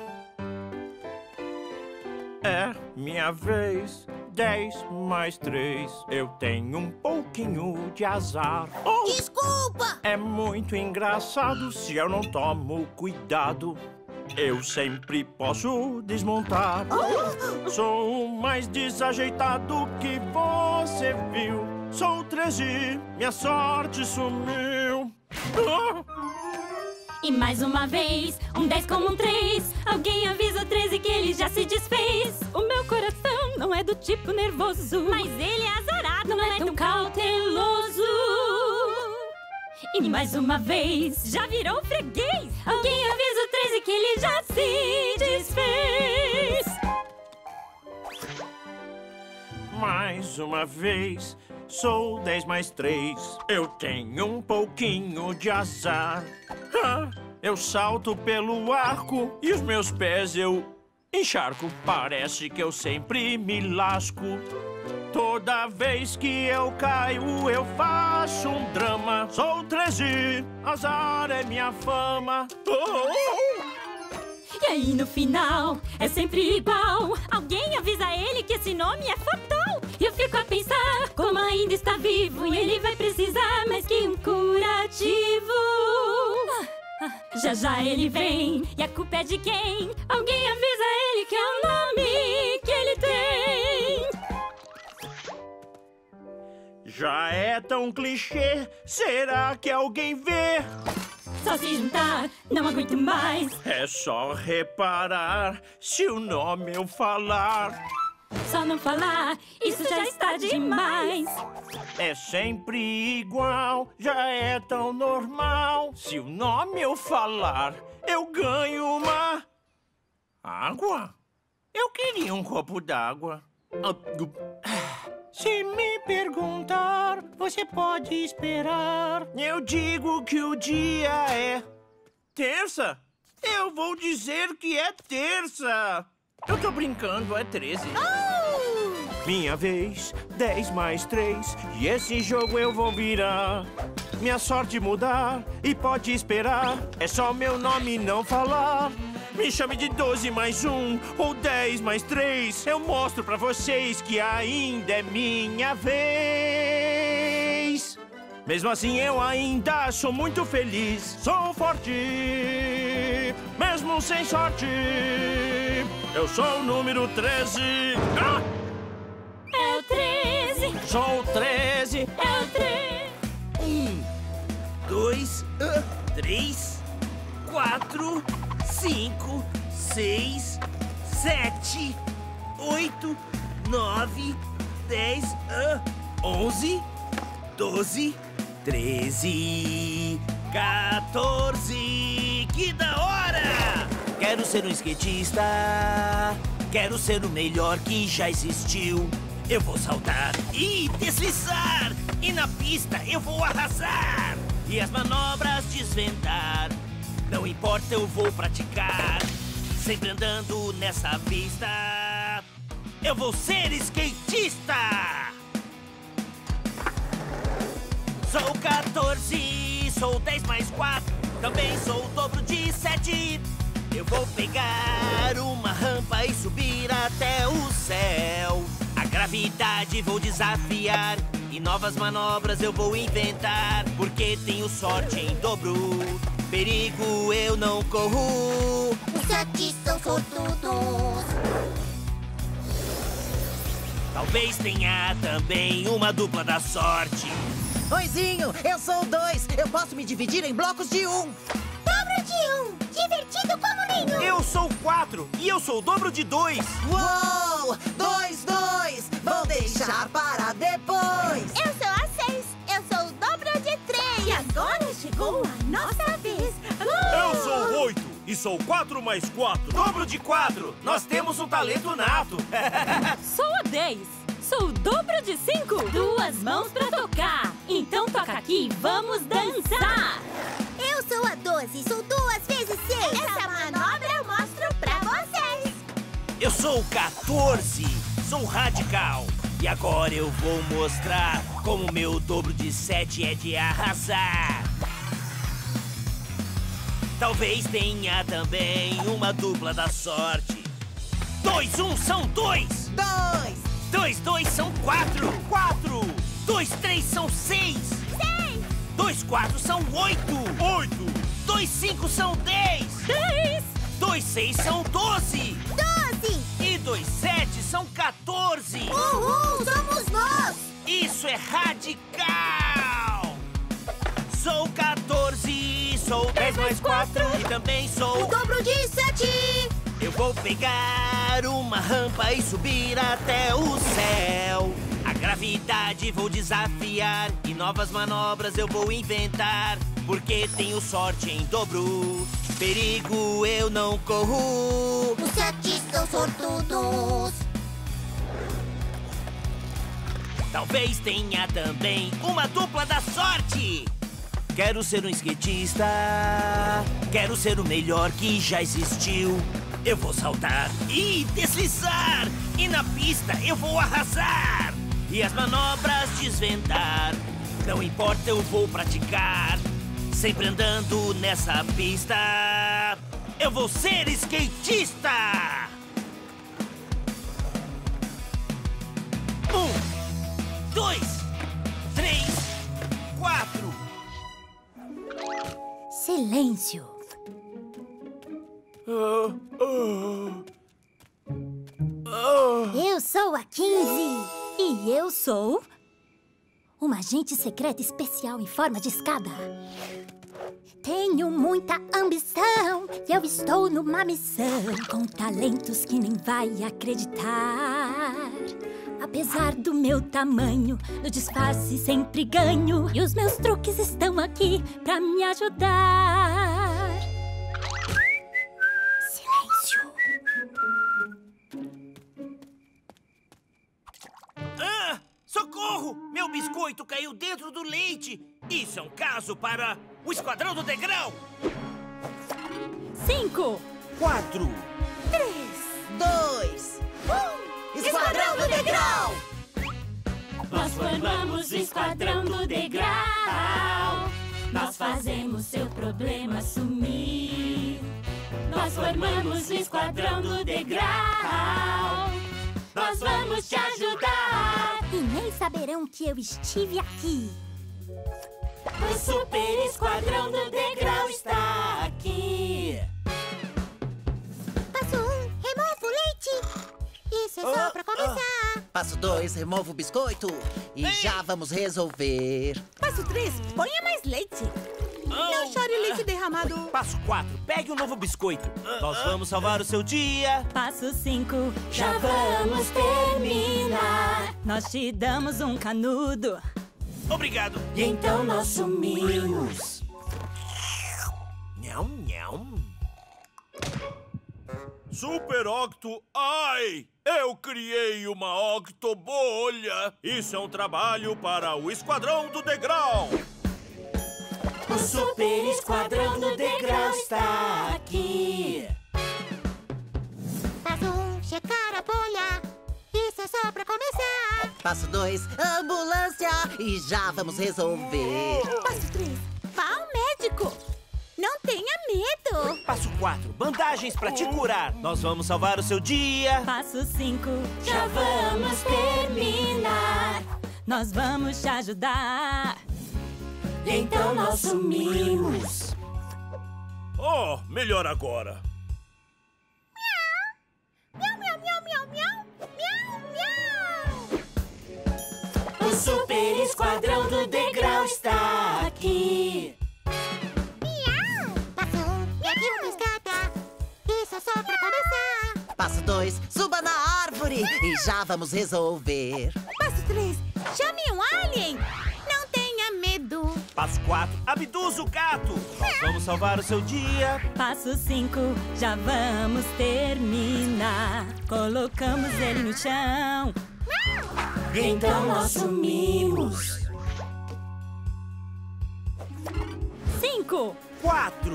É minha vez. Dez mais três. Eu tenho um pouquinho de azar. Oh! Desculpa! É muito engraçado se eu não tomo cuidado. Eu sempre posso desmontar. Oh! Sou o mais desajeitado que você viu. Sou treze, minha sorte sumiu. Oh! E mais uma vez, um dez como um três. Alguém avisa o treze que ele já se desfez. O meu coração não é do tipo nervoso, mas ele é azarado, não, não é tão cauteloso. E mais uma vez, já virou freguês. Alguém avisa o treze que ele já se desfez. Mais uma vez, sou dez mais três. Eu tenho um pouquinho de azar. Ah, eu salto pelo arco e os meus pés eu encharco. Parece que eu sempre me lasco. Toda vez que eu caio, eu faço um drama. Sou treze, azar é minha fama. Oh, oh. E aí no final, é sempre igual. Alguém avisa ele que esse nome é fatal. E eu fico a pensar como ainda está vivo e ele vai precisar mais que um curativo. Já já ele vem, e a culpa é de quem? Alguém avisa ele que é o nome que ele tem. Já é tão clichê, será que alguém vê? Só se juntar, não aguento mais. É só reparar se o nome eu falar. Só não falar, isso já está demais. É sempre igual, já é tão normal. Se o nome eu falar, eu ganho uma... água? Eu queria um copo d'água. Se me perguntar, você pode esperar. Eu digo que o dia é... terça? Eu vou dizer que é terça. Eu tô brincando, é treze. Oh! Minha vez, dez mais três. E esse jogo eu vou virar. Minha sorte mudar e pode esperar. É só meu nome não falar. Me chame de doze mais um ou dez mais três. Eu mostro pra vocês que ainda é minha vez. Mesmo assim eu ainda sou muito feliz. Sou forte, mesmo sem sorte. Eu sou o número treze. Ah! É o treze. Sou o treze. É o treze. Um, dois, três, quatro, cinco, seis, sete, oito, nove, dez, onze, doze, treze, quatorze. Que da hora! Quero ser um skatista, quero ser o melhor que já existiu. Eu vou saltar e deslizar, e na pista eu vou arrasar, e as manobras desvendar. Não importa, eu vou praticar, sempre andando nessa pista. Eu vou ser skatista! Sou quatorze, sou dez mais quatro, também sou o dobro de sete. Eu vou pegar uma rampa e subir até o céu. A gravidade vou desafiar E novas manobras eu vou inventar, porque tenho sorte em dobro. Perigo eu não corro. Os sete são sortudos. Talvez tenha também uma dupla da sorte. Oizinho, eu sou o dois. Eu posso me dividir em blocos de um. Dobro de um. Divertido como nenhum. Eu sou o quatro e eu sou o dobro de dois. Uou! Dois, dois. Vou deixar para depois. Eu sou a seis. Eu sou o dobro de três. E agora chegou a nossa vez. Eu sou o oito e sou quatro mais quatro. Dobro de quatro. Nós temos um talento nato. Sou a dez. Sou o dobro de cinco. Duas mãos pra tocar. Então toca aqui e vamos dançar. Eu sou a doze. Sou duas vezes seis. Essa manobra eu mostro pra vocês. Eu sou o quatorze. Sou radical. E agora eu vou mostrar como meu dobro de sete é de arrasar. Talvez tenha também uma dupla da sorte. Dois, um são dois. Dois. Dois, dois são quatro. Quatro. Dois, três são seis. Seis. Dois, quatro são oito. Oito. Dois, cinco são dez. Dez. Dois, seis são doze. Doze. E dois, sete são quatorze. Uhul, somos nós. Isso é radical! Sou quatorze, sou dez mais quatro e também sou O dobro de sete. Eu vou pegar uma rampa e subir até o céu. A gravidade vou desafiar e novas manobras eu vou inventar, porque tenho sorte em dobro. Perigo eu não corro. Os sete são sortudos. Talvez tenha também uma dupla da sorte. Quero ser um skatista. Quero ser o melhor que já existiu. Eu vou saltar e deslizar. E na pista eu vou arrasar. E as manobras desvendar. Não importa, eu vou praticar. Sempre andando nessa pista. Eu vou ser skatista. Um, dois, três, quatro. Silêncio. Eu sou a quinze. E eu sou uma agente secreta especial em forma de escada. Tenho muita ambição e eu estou numa missão com talentos que nem vai acreditar. Apesar do meu tamanho, no disfarce sempre ganho. E os meus truques estão aqui pra me ajudar. Silêncio. Ah! Socorro! Meu biscoito caiu dentro do leite! Isso é um caso para o Esquadrão do Degrau! Cinco. Quatro! Dois. Esquadrão do Degrau. Nós formamos o Esquadrão do Degrau. Nós fazemos seu problema sumir. Nós formamos o Esquadrão do Degrau. Nós vamos te ajudar. E nem saberão que eu estive aqui. O Super Esquadrão do Degrau está aqui. Passo um, removo o leite. Isso é só Ah, pra começar. Passo dois, removo o biscoito. E já vamos resolver. Passo três, ponha mais leite. Não chore leite derramado. Passo quatro, pegue um novo biscoito. Nós vamos salvar o seu dia. Passo cinco. Já vamos terminar. Nós te damos um canudo. Obrigado. E então nós sumimos. Nham, nham. Super Octo, ai! Eu criei uma octobolha! Isso é um trabalho para o Esquadrão do Degrau! O Super Esquadrão do Degrau está aqui. Passo um, checar a bolha. Isso é só pra começar. Passo dois, ambulância. E já vamos resolver. Passo três, vá ao médico. Não tenha medo. Passo quatro, bandagens pra te curar. Nós vamos salvar o seu dia. Passo cinco. Já vamos terminar. nós vamos te ajudar. Então nós sumimos. Oh, melhor agora. Miau, miau, miau, miau, miau. Miau, miau. O super esquadrão do degrau está aqui. Miau. Passo um, e aqui uma escada. Isso é só pra começar. Passo dois, suba na árvore e já vamos resolver. Passo três, chame um alien. Não tenha medo. Passo quatro, abduza o gato. Nós vamos salvar o seu dia. Passo cinco, já vamos terminar. Colocamos ele no chão. Então nós sumimos. Cinco, Quatro.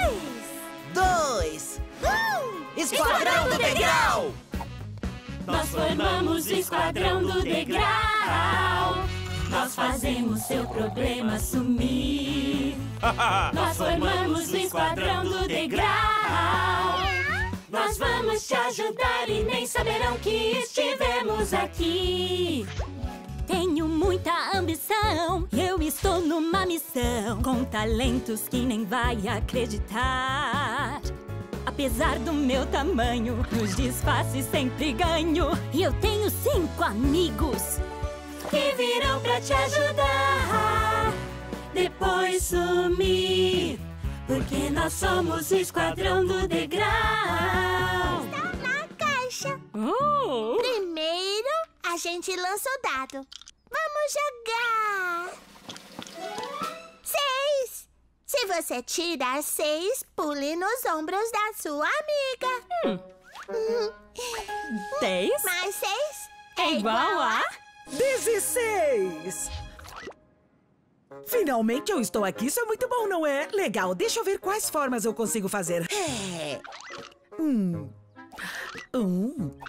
Dois, Esquadrão do Degrau! Nós formamos o esquadrão do degrau. Nós fazemos seu problema sumir. Nós formamos o esquadrão do degrau. Nós vamos te ajudar e nem saberão que estivemos aqui. tenho muita ambição. Eu estou numa missão com talentos que nem vai acreditar. Apesar do meu tamanho, nos disfarces sempre ganho. E eu tenho cinco amigos que virão pra te ajudar. Depois sumir, porque nós somos o esquadrão do degrau. Está na caixa. Oh. Primeiro, a gente lança o dado. Vamos jogar. Seis. Se você tirar seis, pule nos ombros da sua amiga. Hum. Hum. Dez Mais seis é igual a... dezesseis! Finalmente eu estou aqui, isso é muito bom, não é? Legal, deixa eu ver quais formas eu consigo fazer. É. Hum. Um.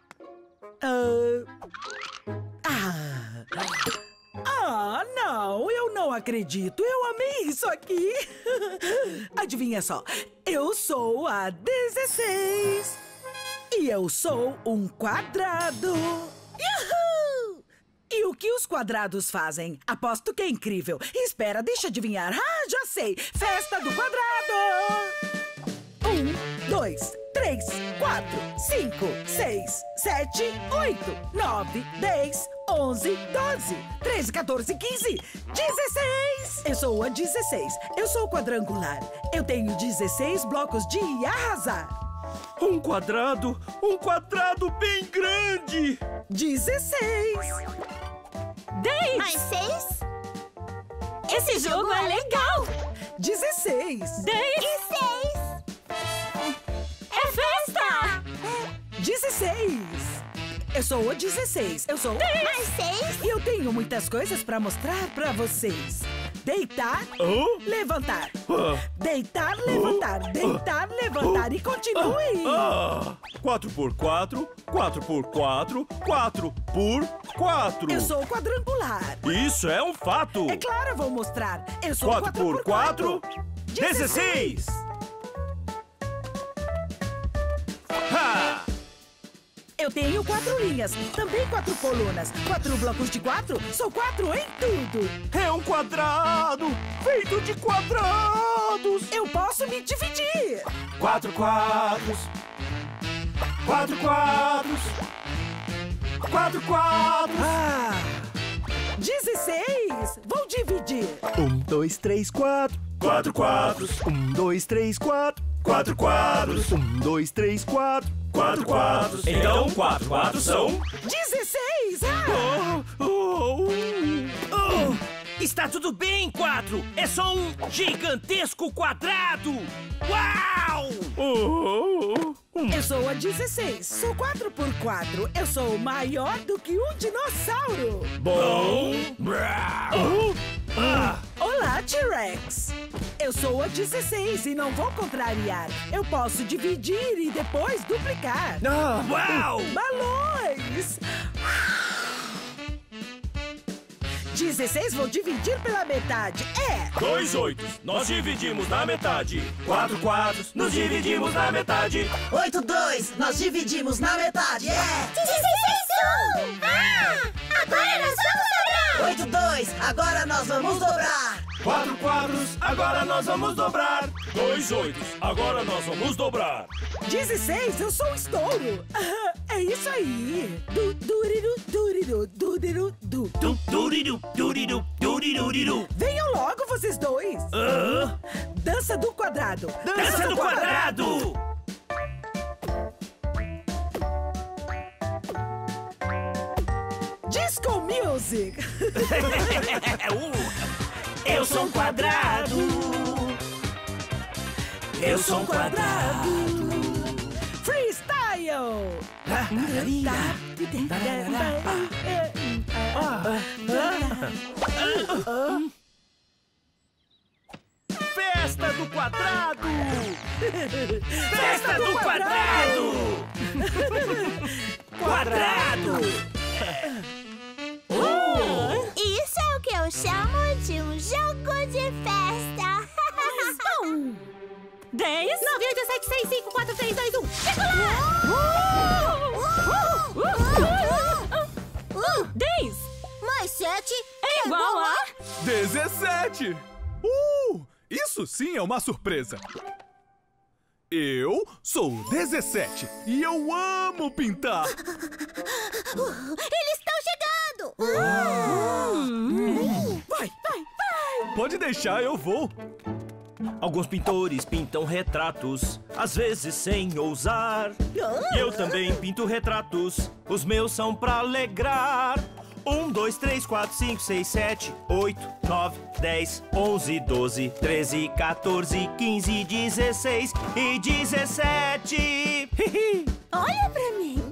Ah. Ah. Ah, não, eu não acredito. Eu amei isso aqui. Adivinha só, eu sou a dezesseis. E eu sou um quadrado. Uhul! E o que os quadrados fazem? Aposto que é incrível. Espera, deixa eu adivinhar. Ah, já sei. Festa do quadrado. Um, dois, três, quatro, cinco, seis, sete, oito, nove, dez, onze, doze, treze, quatorze, quinze, dezesseis. Eu sou a dezesseis. Eu sou quadrangular. Eu tenho dezesseis blocos de arrasar. Um quadrado, um quadrado bem grande. dezesseis. Dez! Mais seis? Esse jogo é legal! dezesseis. Dez! E seis? É festa! dezesseis. Eu sou o dezesseis. Eu sou... Mais seis? E eu tenho muitas coisas pra mostrar pra vocês. Deitar, Hã? levantar. Ah. Deitar, levantar. Deitar, levantar. E continue. Ah, quatro por quatro, quatro por quatro, quatro por quatro. Eu sou quadrangular. Isso é um fato. É claro, eu vou mostrar. Eu sou quatro por quatro, dezesseis. Ha! Eu tenho quatro linhas, também quatro colunas, quatro blocos de quatro, sou quatro em tudo. É um quadrado feito de quadrados. Eu posso me dividir. Quatro quadros. Quatro quadros. Quatro quadros. Ah! dezesseis! Vou dividir. Um, dois, três, quatro. Quatro quadros. Um, dois, três, quatro. Quatro quadros. Um, dois, três, quatro. Quatro quadros. Então, quatro quadros são... dezesseis! Ah! Oh, oh, Oh, está tudo bem, quatro. É só um gigantesco quadrado. Uau! oh, oh. Eu sou a dezesseis, sou quatro por quatro. Eu sou maior do que um dinossauro. Bom. Ah, Olá, T-Rex. Eu sou a dezesseis e não vou contrariar. Eu posso dividir e depois duplicar. uau! Balões! dezesseis vou dividir pela metade. É! Dois oitos, nós dividimos na metade. Quatro quadros, nos dividimos na metade. Oito, dois, nós dividimos na metade. É! dezesseis um! Ah! Agora nós vamos dobrar! Oito, dois, agora nós vamos dobrar. Quatro quadros, agora nós vamos dobrar. Dois oitos, agora nós vamos dobrar. dezesseis, eu sou um estouro. É isso aí. Du, duriru, duriru, duriru, du. Du, duriru, duriru, duriru, duriru. Venham logo, vocês dois. Ah, Dança do quadrado. dança do quadrado. Disco Music. Uh, Eu sou um quadrado. Eu sou um quadrado. Freestyle. Festa do quadrado! Festa do quadrado. Quadrado. Isso é o que eu chamo de um jogo de festa. Um. Dez. nove, oito, sete, seis, cinco, quatro, três, dois, um. Dez. Mais sete É igual a... dezessete! Uh! Isso sim é uma surpresa! Eu sou o dezessete e eu amo pintar! Eles estão chegando! Vai, vai, vai. Pode deixar, eu vou! Alguns pintores pintam retratos, às vezes sem ousar. E eu também pinto retratos, os meus são pra alegrar. Um, dois, três, quatro, cinco, seis, sete, oito, nove, dez, onze, doze, treze, quatorze, quinze, dezesseis e dezessete. Olha pra mim.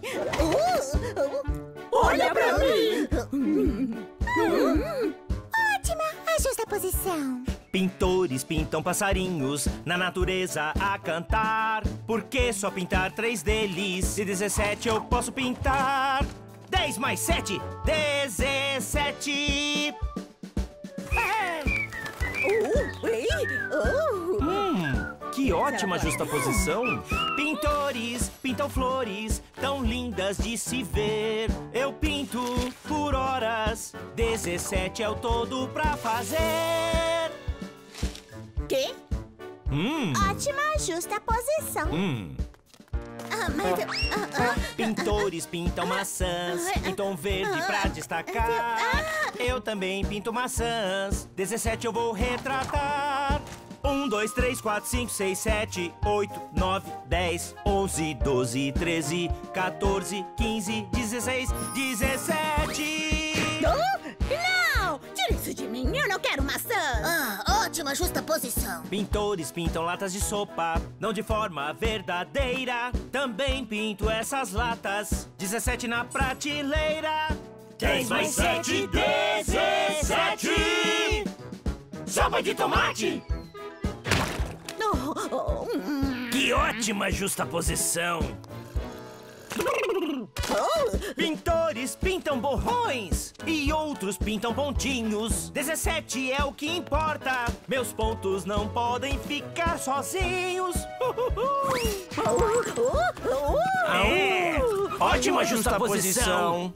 Olha pra mim. Ótima! Ajusta a posição. Pintores pintam passarinhos na natureza a cantar. Por que só pintar três deles? Se dezessete eu posso pintar. Dez mais sete, dezessete. Hum, que ótima justaposição. Pintores pintam flores tão lindas de se ver. Eu pinto por horas. Dezessete é o todo pra fazer. Quê? Hum, Ótima justaposição. hum. Ah, mas... ah, ah. Pintores pintam maçãs em tom verde pra destacar. Eu também pinto maçãs. dezessete eu vou retratar. Um, dois, três, quatro, cinco, seis, sete, oito, nove, dez, onze, doze, treze, quatorze, quinze, dezesseis, dezessete. Não! Tira isso de mim, eu não quero maçã! Ah, ótima justaposição. Pintores pintam latas de sopa, não de forma verdadeira. Também pinto essas latas. dezessete na prateleira. Dez mais sete, dezessete. Sopa de tomate. Que ótima justaposição. Pintores pintam borrões e outros pintam pontinhos. dezessete é o que importa. Meus pontos não podem ficar sozinhos. É, ótima justaposição.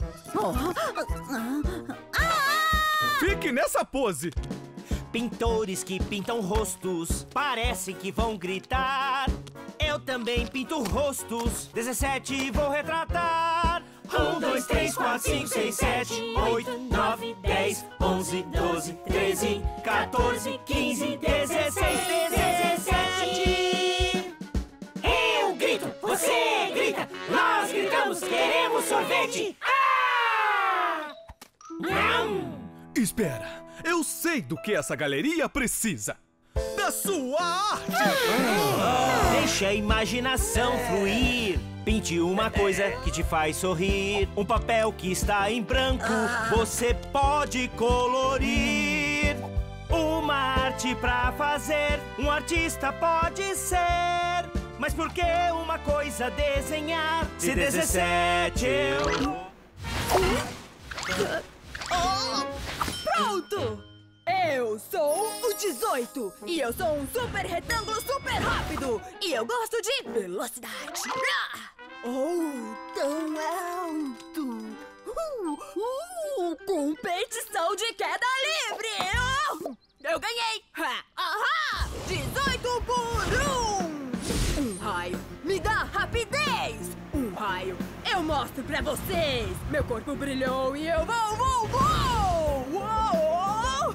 Fique nessa pose! Pintores que pintam rostos parecem que vão gritar. Eu também pinto rostos. dezessete vou retratar. Um, dois, três, quatro, cinco, seis, sete, oito, nove, dez, onze, doze, treze, quatorze, quinze, dezesseis, dezessete. Eu grito, você grita, nós gritamos, queremos sorvete. Ah! Não! Espera, eu sei do que essa galeria precisa! Da sua arte! Deixe a imaginação fluir. Pinte uma coisa que te faz sorrir. Um papel que está em branco, você pode colorir. Uma arte pra fazer, um artista pode ser. Mas por que uma coisa desenhar? Se dezessete eu... Pronto! Eu sou o dezoito e eu sou um super retângulo super rápido e eu gosto de velocidade. Oh, tão alto! Uh. Uh, competição de queda livre! Uh, eu ganhei! Ha, ahá! dezoito por um! Um raio me dá rapidez! Um raio eu mostro pra vocês! Meu corpo brilhou e eu vou, vou, vou! Uou!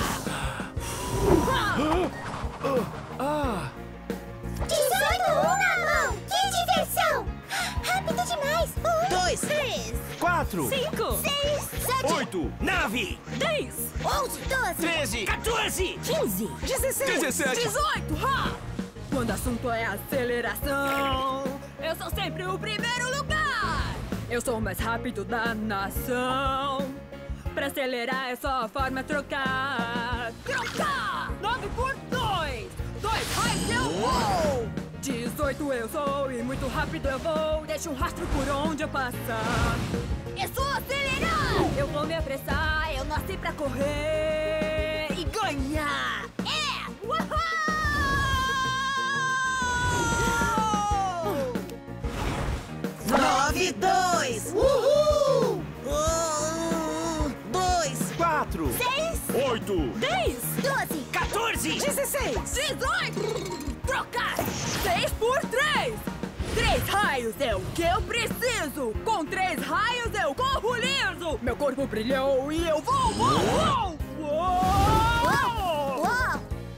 Ah! dezoito um na mão! Que diversão! Rápido demais! Um, Dois, três, Quatro! Cinco! seis, sete, Oito, nove, Dez! onze, doze, treze, quatorze, Quinze! dezesseis. Dezessete! Dezoito! Ha! Quando o assunto é aceleração, eu sou sempre o primeiro lugar! Eu sou o mais rápido da nação. Pra acelerar é só a forma trocar. Trocar! Nove por dois! Dois raios eu vou! Dezoito eu sou e muito rápido eu vou. Deixa um rastro por onde eu passar. É só acelerar! Eu vou me apressar, eu nasci pra correr e ganhar! É! Uhul! nove, dois. Uhul! Um, dois, Quatro! seis, Oito! Dez! doze, quatorze, dezesseis. Dezoito! Trocar! Seis por três! Três raios é o que eu preciso! Com três raios eu corro liso! Meu corpo brilhou e eu vou, vou, vou! Uou! uou!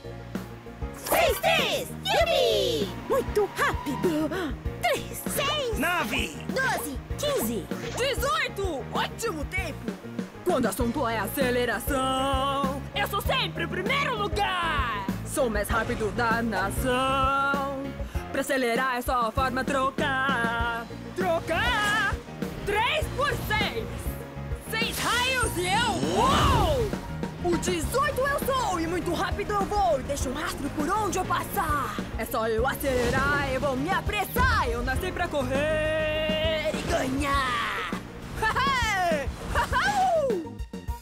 Seis, três, yubi! Muito rápido! Três! Seis, nove, doze, quinze, Dezoito! Ótimo tempo! Quando o assunto é aceleração, eu sou sempre o primeiro lugar! Sou o mais rápido da nação. Pra acelerar é só a forma trocar. Trocar! Três por seis! Seis raios e eu vou! O dezoito eu sou e muito rápido eu vou. E deixo um rastro por onde eu passar. É só eu acelerar, eu vou me apressar. Eu nasci pra correr e ganhar. Haha! Haha!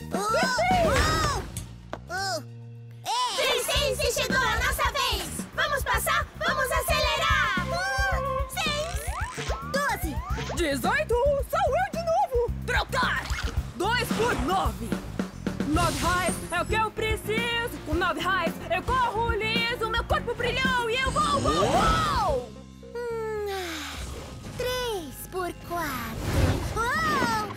Uh, uh. Ei, seis, seis, chegou a nossa vez! Vamos passar? Vamos acelerar! Uh, seis, doze, dezoito, sou eu de novo! Trocar! Dois por nove! Nove raios é o que eu preciso! Com nove raios eu corro liso! Meu corpo brilhou e eu vou, vou, vou! hum, ah, três por quatro. Uou!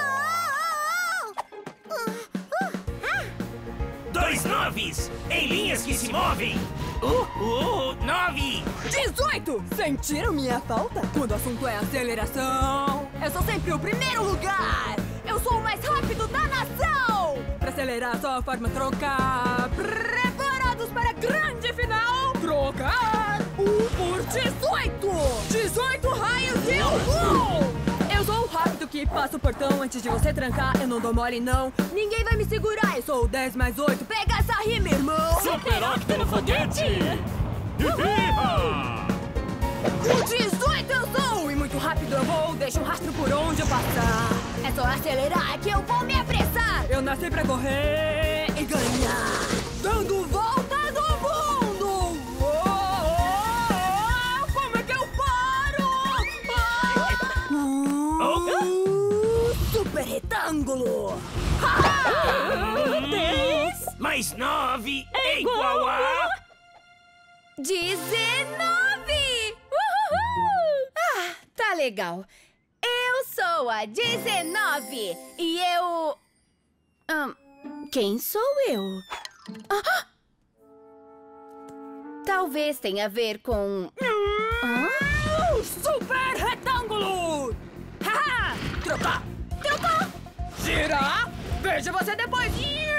Oh, oh, oh, oh. Uh, uh, ah. dois noves, em linhas que se movem. Uh, uh, nove, dezoito! Sentiram minha falta? Quando o assunto é aceleração, eu sou sempre o primeiro lugar! Eu sou o mais rápido da nação! Pra acelerar só a forma trocar. Preparados para a grande final? Trocar! Um por dezoito! dezoito raios e eu vou! Eu sou o rápido que passa o portão antes de você trancar. Eu não dou mole, não. Ninguém vai me segurar. Eu sou o dez mais oito. Pega essa rima, irmão! Super Octo no foguete! O dezoito eu sou e muito rápido eu vou. Deixa um rastro por onde eu passar. É só acelerar que eu vou me apressar. Eu nasci pra correr e ganhar. Dando voltas no mundo. Oh, como é que eu paro? Oh, uh, super retângulo. dez mais nove é igual a... dezenove! Uhul! Ah, tá legal. Eu sou a dezenove e eu... Hum, quem sou eu? Ah! Talvez tenha a ver com... Ah! Super retângulo! Haha! Trocar! Trocar! Girar! Veja você depois!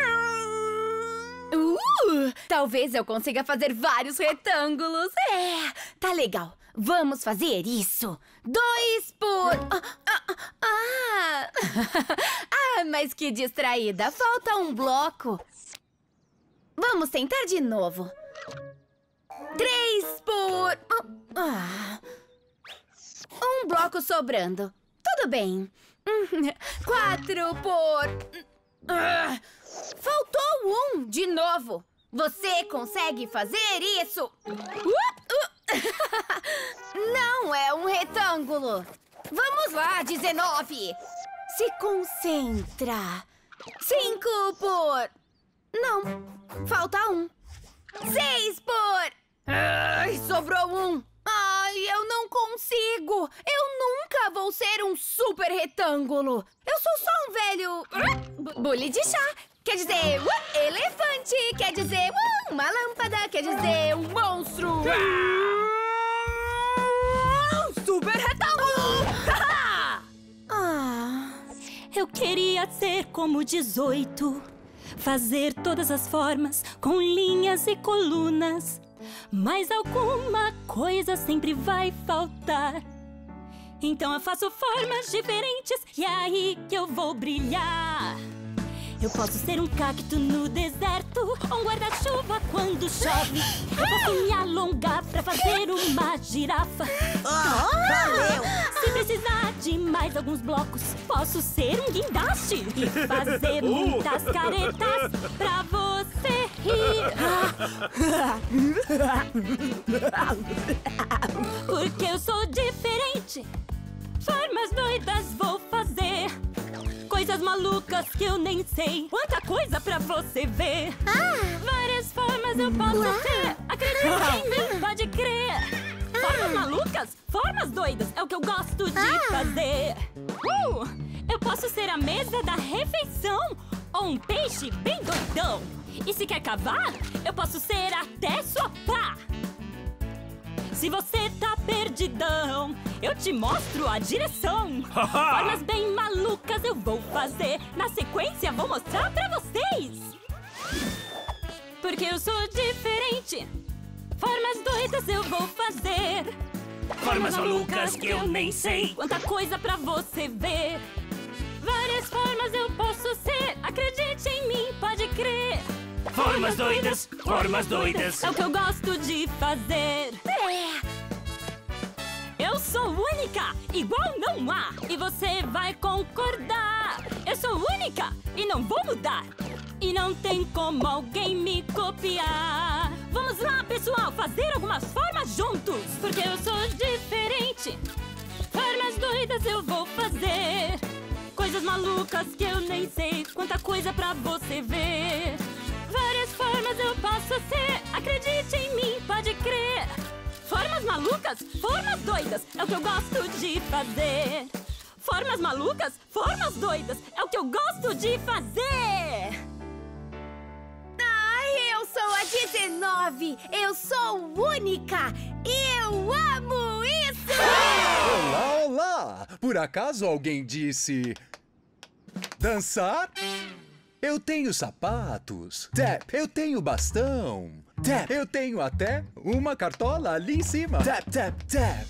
Uh, talvez eu consiga fazer vários retângulos. É, tá legal. Vamos fazer isso. Dois por... Ah, ah, ah. ah, mas que distraída. Falta um bloco. Vamos tentar de novo. Três por... Ah. Um bloco sobrando. Tudo bem. Quatro por... Ah. Faltou um, de novo. Você consegue fazer isso? Uh, uh. Não é um retângulo. Vamos lá, dezenove. Se concentra. Cinco por... Não, falta um. Seis por... Ai, sobrou um. Ai, eu não consigo. Eu nunca vou ser um super retângulo. Eu sou só um velho... uh, bule de chá. Quer dizer, uh, elefante. Quer dizer, uh, uma lâmpada. Quer dizer, um monstro. Uh, super retângulo. Ah, eu queria ser como dezoito. Fazer todas as formas com linhas e colunas. Mas alguma coisa sempre vai faltar. Então eu faço formas diferentes e é aí que eu vou brilhar. Eu posso ser um cacto no deserto ou um guarda-chuva quando chove. Eu posso me alongar pra fazer uma girafa. Ah, valeu! Se precisar de mais alguns blocos, posso ser um guindaste e fazer muitas caretas pra você rir. Porque eu sou diferente. Formas doidas vou fazer. Coisas malucas que eu nem sei. Quanta coisa pra você ver. Ah. Várias formas eu posso Uau. ter. Acredita em mim, pode crer. Formas malucas, formas doidas é o que eu gosto de Ah. fazer. Uh, eu posso ser a mesa da refeição ou um peixe bem doidão. E se quer cavar, eu posso ser até sua pá. Se você tá perdidão, eu te mostro a direção. Formas bem malucas eu vou fazer. Na sequência vou mostrar pra vocês. Porque eu sou diferente. Formas doidas eu vou fazer. Formas malucas que eu nem sei. Quanta coisa pra você ver. Várias formas eu posso ser. Acredite em mim, pode crer. Formas doidas, formas doidas. É o que eu gosto de fazer. Eu sou única, igual não há. E você vai concordar. Eu sou única e não vou mudar. E não tem como alguém me copiar. Vamos lá, pessoal, fazer algumas formas juntos. Porque eu sou diferente. Formas doidas eu vou fazer. Coisas malucas que eu nem sei. Quanta coisa pra você ver. Várias formas eu posso ser. Acredite em mim, pode crer. Formas malucas, formas doidas é o que eu gosto de fazer. Formas malucas, formas doidas é o que eu gosto de fazer. Ai, eu sou a dezenove. Eu sou única. Eu amo isso. Olá, olá! Por acaso alguém disse... dançar? Eu tenho sapatos. Tap, eu tenho bastão. Tap, eu tenho até uma cartola ali em cima. Tap, tap, tap.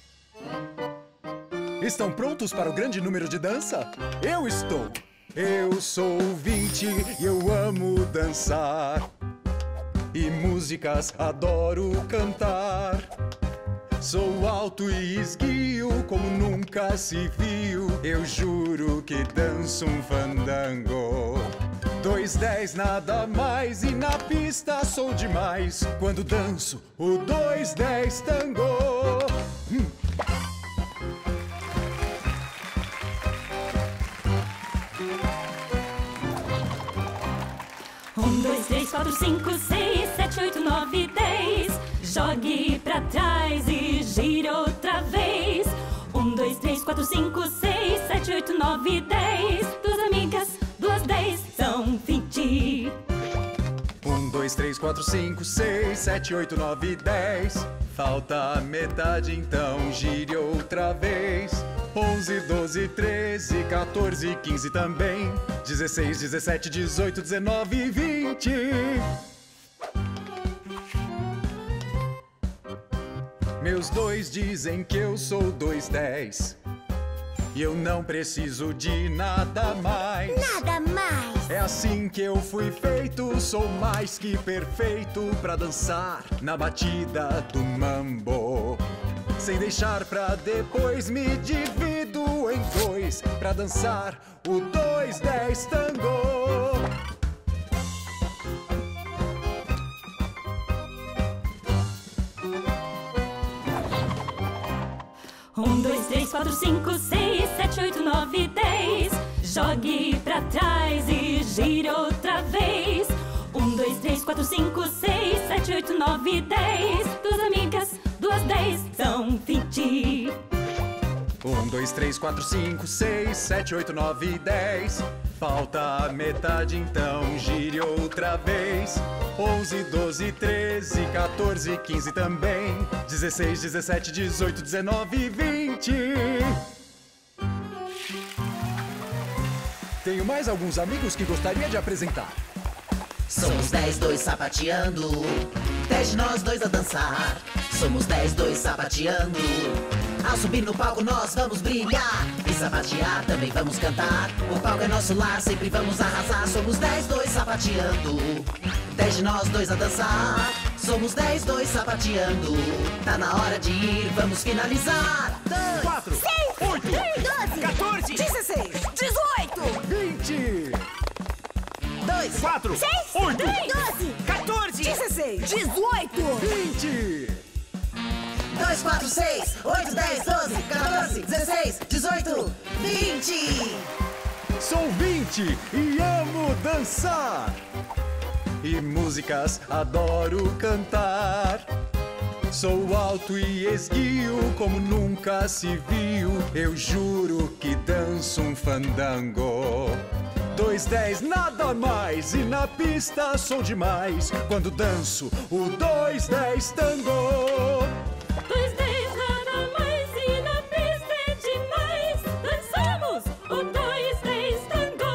Estão prontos para o grande número de dança? Eu estou. Eu sou vinte e eu amo dançar. E músicas adoro cantar. Sou alto e esguio como nunca se viu. Eu juro que danço um fandango. Dois dez nada mais e na pista sou demais quando danço o dois dez tango. Hum. Um, dois, três, quatro, cinco, seis, sete, oito, nove, dez. Jogue pra trás e gire outra vez. Um, dois, três, quatro, cinco, seis, sete, oito, nove, dez. Duas amigas, duas dez, são vinte. Um, dois, três, quatro, cinco, seis, sete, oito, nove, dez. Falta a metade, então gire outra vez. Onze, doze, treze, quatorze, quinze também. Dezesseis, dezessete, dezoito, dezenove, vinte. Meus dois dizem que eu sou dois dez. E eu não preciso de nada mais. Nada mais. É assim que eu fui feito. Sou mais que perfeito pra dançar na batida do mambo. Sem deixar pra depois, me divido em dois pra dançar o dois dez tango. Um, dois, três, quatro, cinco, seis, sete, oito, nove, dez. Jogue pra trás e gire outra vez. Um, dois, três, quatro, cinco, seis, sete, oito, nove, dez. Duas amigas, duas dez, são vinte. Um, dois, três, quatro, cinco, seis, sete, oito, nove, dez. Falta a metade, então gire outra vez. Onze, doze, treze, quatorze, quinze também. Dezesseis, dezessete, dezoito, dezenove, vinte. Tenho mais alguns amigos que gostaria de apresentar. Somos dez, dois sapateando. Dez de nós dois a dançar. Somos dez, dois sapateando. Ao subir no palco nós vamos brilhar. E sapatear também vamos cantar. O palco é nosso lar, sempre vamos arrasar. Somos dez, dois sapateando. Dez de nós dois a dançar. Somos dez, dois sapateando. Tá na hora de ir, vamos finalizar. Dois, quatro, seis, oito, doze, quatorze, dezesseis, dezoito, vinte. dois, quatro, seis, oito, doze, quatorze, dezesseis, dezoito, vinte. dois, quatro, seis, oito, dez, doze, quatorze, dezesseis, dezoito, vinte. Sou vinte e amo dançar. E músicas adoro cantar. Sou alto e esguio como nunca se viu. Eu juro que danço um fandango. Dois, dez, nada mais. E na pista sou demais quando danço o dois, dez tango. Dois, dez, nada mais e na pista é demais. Dançamos o dois, dez tango.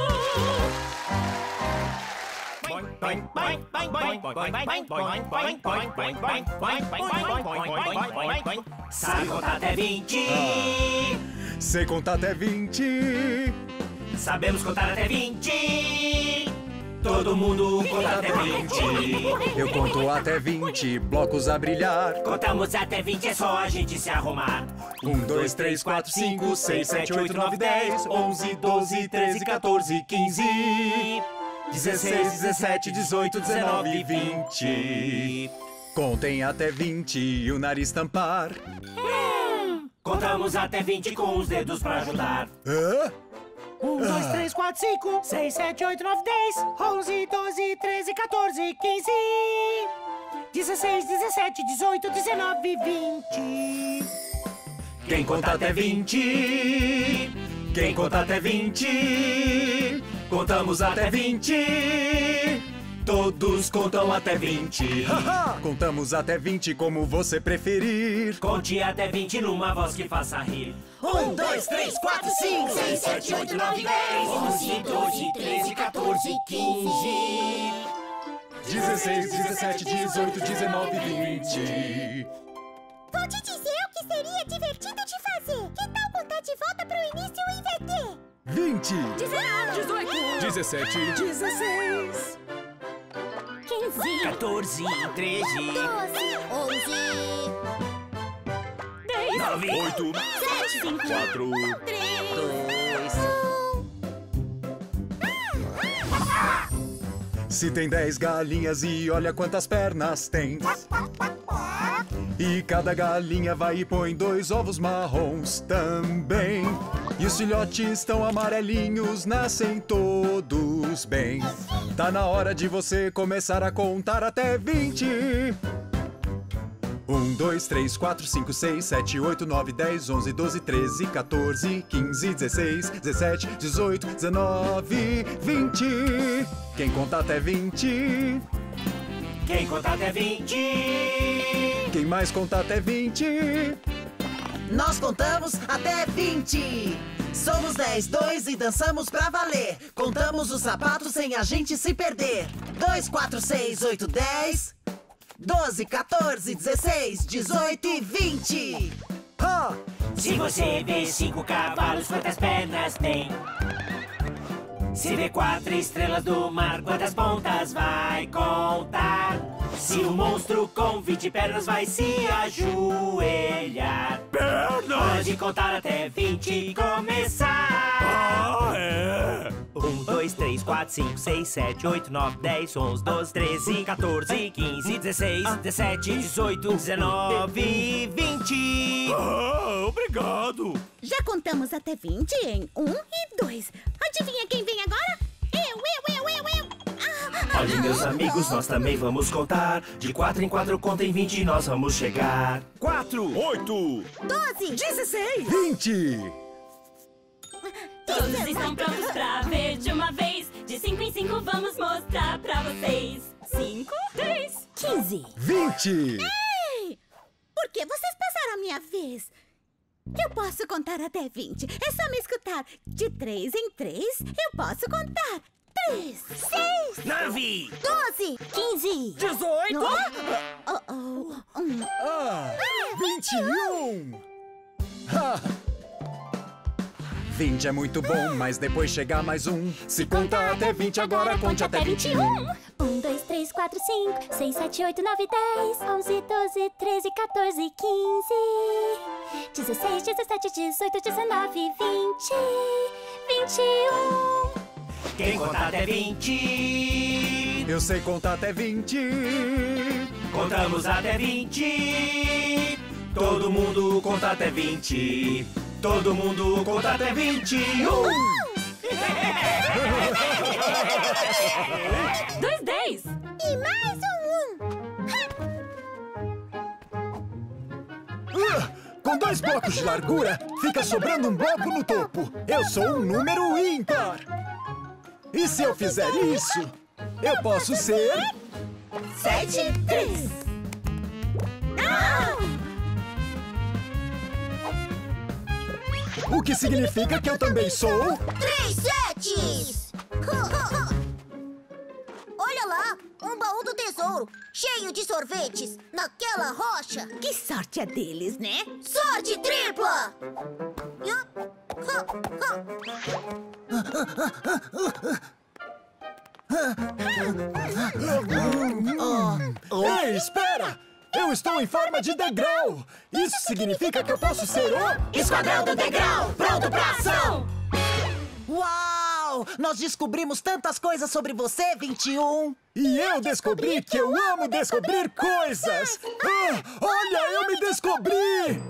Sabe contar até vinte? Sei contar até vinte. Sabemos contar até vinte. Todo mundo conta até vinte. Eu conto até vinte, blocos a brilhar. Contamos até vinte, é só a gente se arrumar. Um, dois, três, quatro, cinco, seis, sete, oito, nove, dez, onze, doze, treze, quatorze, quinze, dezesseis, dezessete, dezoito, dezenove, vinte. Contem até vinte e o nariz tampar. Hum, contamos até vinte com os dedos pra ajudar. Hã? Um, dois, três, quatro, cinco, seis, sete, oito, nove, dez, onze, doze, treze, quatorze, quinze, dezesseis, dezessete, dezoito, dezenove, vinte. Quem conta até vinte? Quem conta até vinte? Contamos até vinte. Todos contam até vinte. Contamos até vinte como você preferir. Conte até vinte numa voz que faça rir. Um, dois, três, quatro, cinco, seis, sete, oito, nove, dez, onze, doze, treze, quatorze, quinze, dezesseis, dezessete, dezoito, dezenove, vinte. Vou te dizer o que seria divertido de fazer. Que tal contar de volta pro início e inverter? vinte. dezoito, dezessete. dezesseis, quinze, quatorze, treze, doze, onze, dez, nove, Oito, sete, cinco, quatro, três, dois. Se tem dez galinhas e olha quantas pernas tem. E cada galinha vai e põe dois ovos marrons também. E os filhotes estão amarelinhos, nascem todos bem. Tá na hora de você começar a contar até vinte. Um, dois, três, quatro, cinco, seis, sete, oito, nove, dez, onze, doze, treze, quatorze, quinze, dezesseis, dezessete, dezoito, dezenove, vinte. Quem conta até vinte? Quem conta até vinte? Quem mais conta até vinte? Nós contamos até vinte. Somos dez, dois e dançamos pra valer. Contamos os sapatos sem a gente se perder. Dois, quatro, seis, oito, dez, doze, quatorze, dezesseis, dezoito e vinte. Ha! Se você vê cinco cavalos, quantas pernas tem? Se vê quatro estrelas do mar, quantas pontas vai contar? Se um monstro com vinte pernas vai se ajoelhar, pernas! pode contar até vinte e começar. Ah, é? Um, dois, três, quatro, cinco, seis, sete, oito, nove, dez, onze, doze, treze, quatorze, quinze, dezesseis, dezessete, dezoito, dezenove, vinte. Ah, obrigado. Obrigado. Já contamos até vinte em um e dois. Adivinha quem vem agora? Eu, eu, eu, eu, eu. Ah, Olhem, meus amigos, nós também vamos contar. De quatro em quatro, contem vinte e nós vamos chegar. Quatro, oito, doze, dezesseis, vinte. Todos estão prontos pra ver de uma vez. De cinco em cinco vamos mostrar pra vocês. Cinco, três, quinze. vinte. Ei! Por que vocês passaram a minha vez? Eu posso contar até vinte. É só me escutar. De três em três, eu posso contar. Três, seis, Nove, doze, quinze, dezoito. Oh, oh, oh. Um. Ah, vinte e um. Ha! vinte é muito bom, mas depois chega mais um. Se conta até vinte, agora conte até vinte e um. Um, dois, três, quatro, cinco, seis, sete, oito, nove, dez, onze, doze, treze, quatorze, quinze, dezesseis, dezessete, dezoito, dezenove, vinte, vinte e um. quem contar até vinte? Eu sei contar até vinte. Contamos até vinte. Todo mundo conta até vinte. Todo mundo conta até vinte e um. Dois, dez. E mais um um. Ah, com dois blocos de largura, fica sobrando um bloco no topo. Eu sou um número ímpar. E se eu fizer isso, eu posso ser... Sete, três. O que significa que eu também sou... Três setes! Olha lá, um baú do tesouro, cheio de sorvetes, naquela rocha. Que sorte é deles, né? Sorte tripla! Ei, espera! Eu estou em forma de degrau! Isso significa que eu posso ser o... Esquadrão do Degrau, pronto pra ação! Uau! Nós descobrimos tantas coisas sobre você, vinte e um. E eu descobri que eu amo descobrir coisas! Ah, olha, eu me descobri!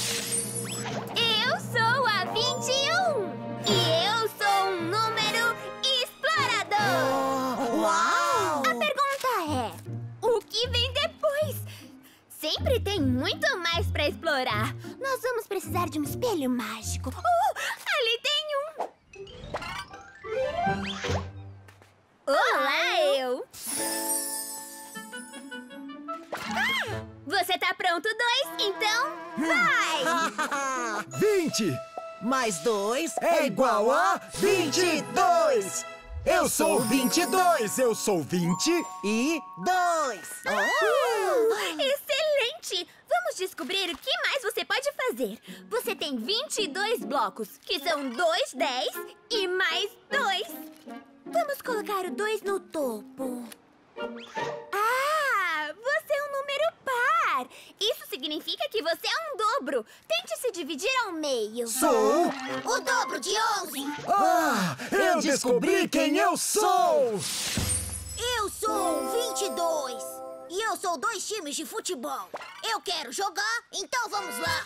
Eu sou a vinte e um. E eu sou um número explorador. Uau! A pergunta é: o que vem depois? Sempre tem muito mais pra explorar. Nós vamos precisar de um espelho mágico. Uh, ali tem um. Olá, eu. Ah, você tá pronto, dois? Então, vai! vinte Mais dois é igual a vinte e dois. Eu sou vinte e dois, eu sou vinte e dois. Oh! Excelente! Vamos descobrir o que mais você pode fazer. Você tem vinte e dois blocos, que são dois, dez e mais dois. Vamos colocar o dois no topo. Ah, você é um número par. Isso significa que você é um dobro. Tente se dividir ao meio. Sou... O dobro de onze. Ah, eu descobri quem eu sou! Eu sou vinte e dois. E eu sou dois times de futebol. Eu quero jogar, então vamos lá.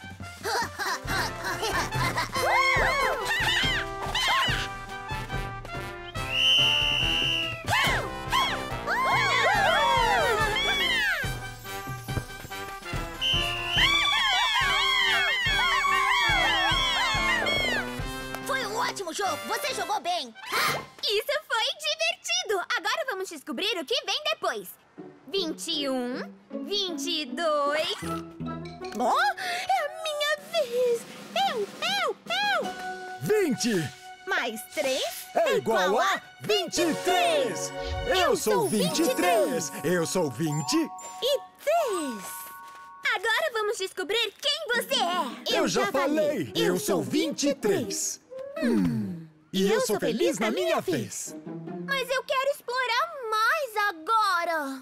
Foi um ótimo jogo. Você jogou bem. Isso foi divertido! Agora vamos descobrir o que vem depois. vinte e um, vinte e dois... Oh, é a minha vez! Eu, eu, eu! vinte Mais três é igual a vinte e três! Eu sou vinte e três! Eu sou vinte e três! Agora vamos descobrir quem você é! Eu, eu já falei! Eu sou vinte e três! Hum, e eu sou feliz na minha vez! Mas eu quero explorar mais agora!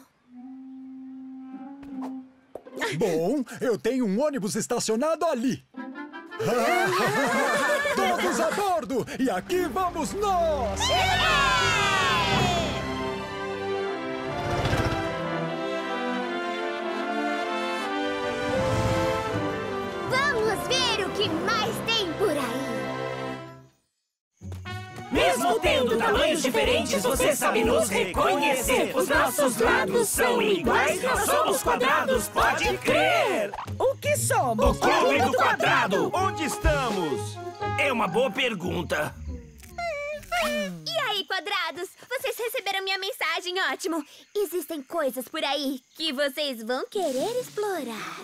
Bom, eu tenho um ônibus estacionado ali. Todos a bordo! E aqui vamos nós! Vamos ver o que que mais tem por aí. Mesmo tendo tamanhos diferentes, você sabe nos reconhecer. Os nossos lados são iguais, nós somos quadrados, pode crer! O que somos? O Clube do Quadrado! Onde estamos? É uma boa pergunta. E aí, quadrados? Vocês receberam minha mensagem, ótimo. Existem coisas por aí que vocês vão querer explorar.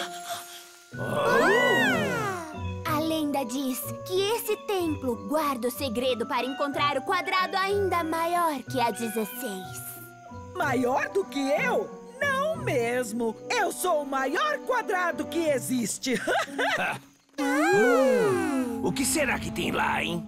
A lenda diz que esse templo guarda o segredo para encontrar o quadrado ainda maior que a dezesseis. Maior do que eu? Não mesmo. Eu sou o maior quadrado que existe. uh, o que será que tem lá, hein?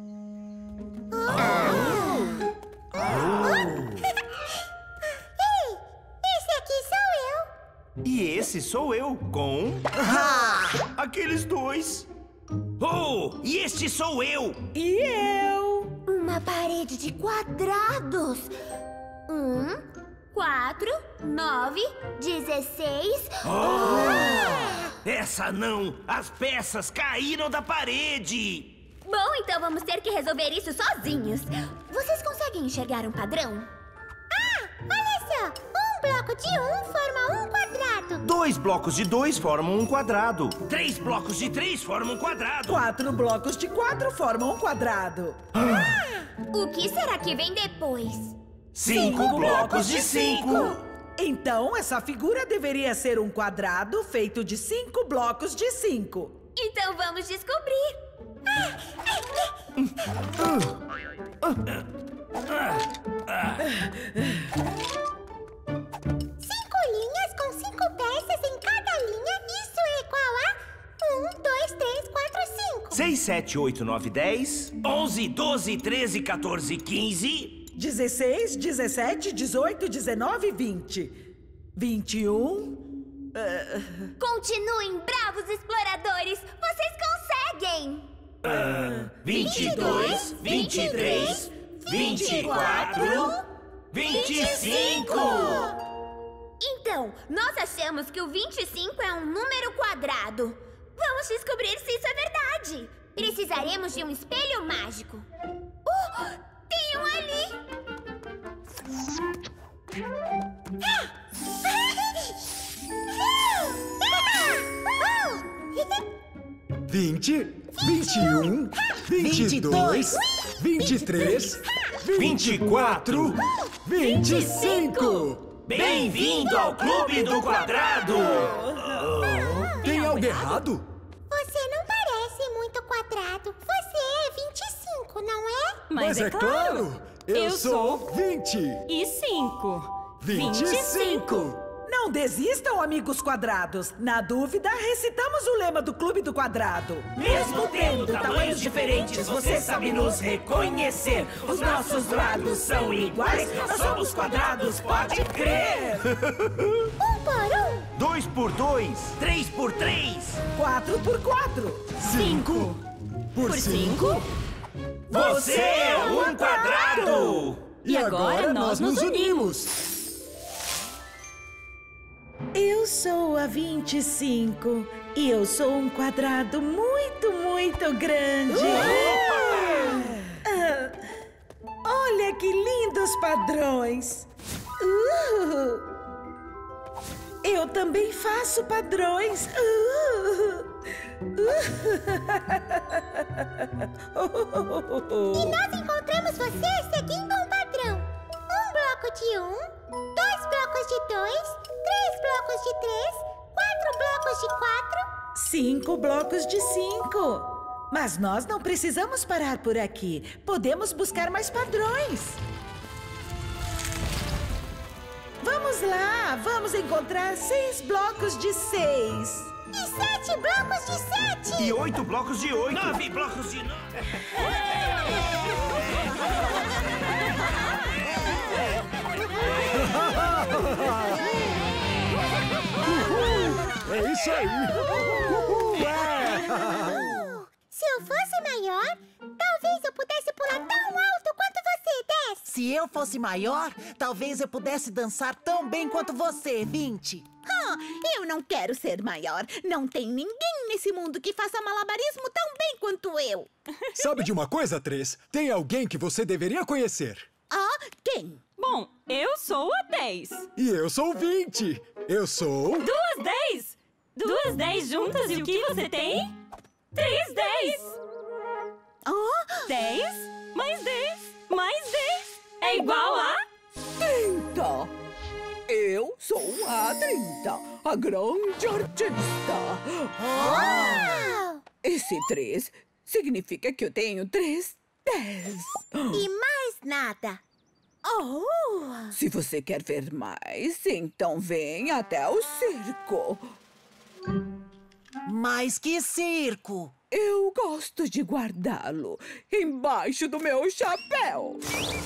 Oh. Oh. Ei, esse aqui sou eu. E esse sou eu, com... Ah, aqueles dois. Oh, e este sou eu. E eu. Uma parede de quadrados. Um, quatro, nove, dezesseis... Oh, essa não! As peças caíram da parede! Bom, então vamos ter que resolver isso sozinhos. Vocês conseguem enxergar um padrão? Ah, olha só! Um bloco de um forma um quadrado. Dois blocos de dois formam um quadrado. Três blocos de três formam um quadrado. Quatro blocos de quatro formam um quadrado. Ah, o que será que vem depois? Cinco, cinco blocos de cinco. Então, essa figura deveria ser um quadrado feito de cinco blocos de cinco. Então vamos descobrir. Cinco linhas com cinco peças em cada linha. Isso é igual a um, dois, três, quatro, cinco. Seis, sete, oito, nove, dez. Onze, doze, treze, quatorze, quinze. Dezesseis, dezessete, dezoito, dezenove, vinte. Vinte e um. Uh... Continuem, bravos exploradores. Vocês conseguem. Uh, vinte e dois, vinte e três, vinte e quatro, vinte e cinco. Então, nós achamos que o vinte e cinco é um número quadrado. Vamos descobrir se isso é verdade. Precisaremos de um espelho mágico. Uh, tem um ali. Vinte, vinte e um, vinte e dois, vinte e três, vinte e quatro, vinte e cinco. Bem-vindo ao Clube do Quadrado! Tem algo errado? Você não parece muito quadrado. Você é vinte e cinco, não é? Mas, Mas é, é claro, eu, eu sou vinte. E cinco. vinte e cinco. Não desistam, amigos quadrados. Na dúvida, recitamos o lema do Clube do Quadrado. Mesmo tendo tamanhos diferentes, você sabe nos reconhecer. Os nossos lados são iguais, nós somos quadrados, pode crer. Um por um. Dois por dois. Três por três. Quatro por quatro. Cinco por cinco. Você é um quadrado. E agora nós nos unimos. Eu sou a vinte e cinco e eu sou um quadrado muito, muito grande. Ah, olha que lindos padrões. Uh, eu também faço padrões. Uh, uh. E nós encontramos você seguindo um padrão. Um bloco de um, dois blocos de dois... Três blocos de três, quatro blocos de quatro... Cinco blocos de cinco. Mas nós não precisamos parar por aqui. Podemos buscar mais padrões. Vamos lá, vamos encontrar seis blocos de seis. E sete blocos de sete. E oito blocos de oito. Nove blocos de nove. É isso aí! Uhul. Se eu fosse maior, talvez eu pudesse pular tão alto quanto você, Dez. Se eu fosse maior, talvez eu pudesse dançar tão bem quanto você, vinte. Ah, eu não quero ser maior. Não tem ninguém nesse mundo que faça malabarismo tão bem quanto eu. Sabe de uma coisa, Três? Tem alguém que você deveria conhecer. Ah, quem? Bom, eu sou a dez. E eu sou o vinte. Eu sou... Duas dez! Duas dez juntas e o que você tem? Três dez! Oh, dez mais dez mais dez é igual a... trinta! Eu sou a trinta, a grande artista. Uau! Esse três significa que eu tenho três dez. E mais nada. oh. Se você quer ver mais, então vem até o circo. Mas que circo! Eu gosto de guardá-lo embaixo do meu chapéu.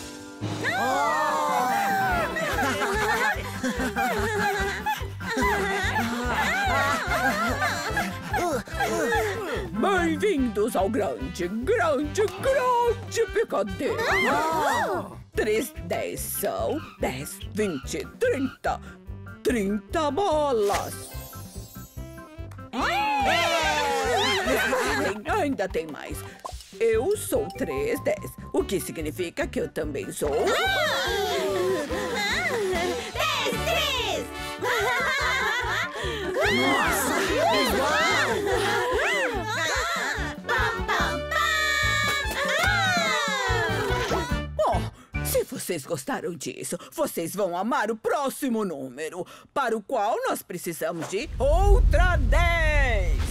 Bem-vindos ao grande, grande, grande picadeiro. Três, dez são dez, vinte, trinta. Trinta bolas. Ainda tem mais. Eu sou três, dez, o que significa que eu também sou... Dez, três! Nossa! Pam, pam, pam! Oh, se vocês gostaram disso, vocês vão amar o próximo número, para o qual nós precisamos de outra dez.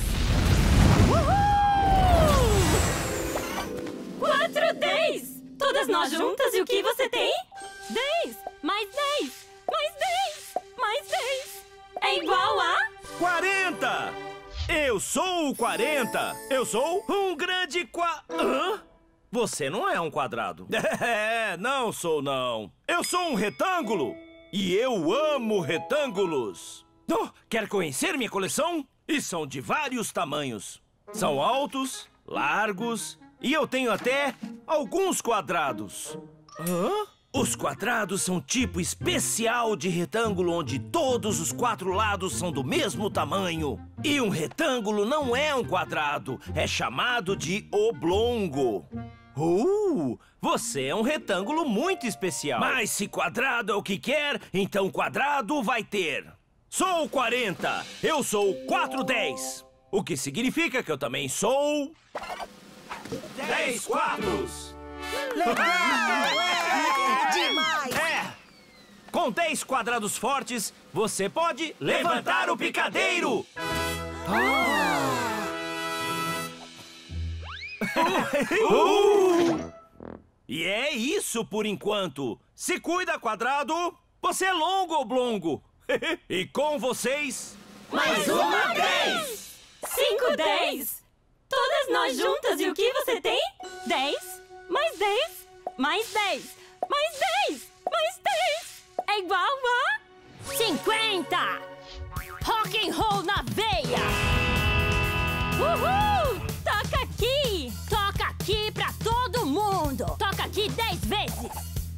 Quatro dez! Todas nós juntas e o que você tem? Dez mais dez mais dez mais dez é igual a... quarenta! Eu sou o quarenta! Eu sou um grande qua... Hã? Você não é um quadrado. É, não sou não. Eu sou um retângulo. E eu amo retângulos. Oh, quer conhecer minha coleção? E são de vários tamanhos. São altos, largos... E eu tenho até alguns quadrados. Hã? Os quadrados são tipo especial de retângulo onde todos os quatro lados são do mesmo tamanho. E um retângulo não é um quadrado, é chamado de oblongo. Uh, você é um retângulo muito especial. Mas se quadrado é o que quer, então quadrado vai ter. Sou quarenta, eu sou quatro dez. O que significa que eu também sou... Dez quadros! Legal! É! Demais! É! Com dez quadrados fortes, você pode levantar o picadeiro! uh! E é isso por enquanto! Se cuida, quadrado! Você é longo, oblongo! E com vocês... Mais uma dez! Cinco dez! Todas nós juntas, e o que você tem? Dez, mais dez, mais dez, mais dez, mais dez. É igual a... cinquenta! Rock and roll na veia! Uhul! Toca aqui! Toca aqui pra todo mundo! Toca aqui dez vezes!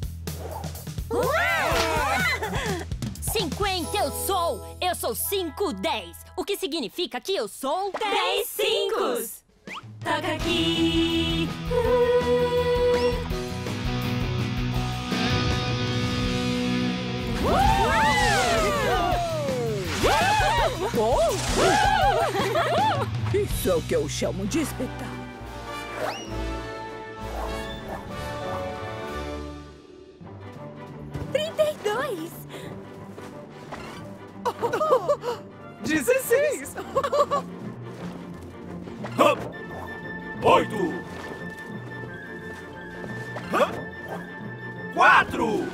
cinquenta eu sou! Eu sou cinco dez! O que significa que eu sou... Dez cincos! Toca aqui! Isso é o que eu chamo de espetáculo. Trinta e dois! Dezesseis! Oito! Quatro!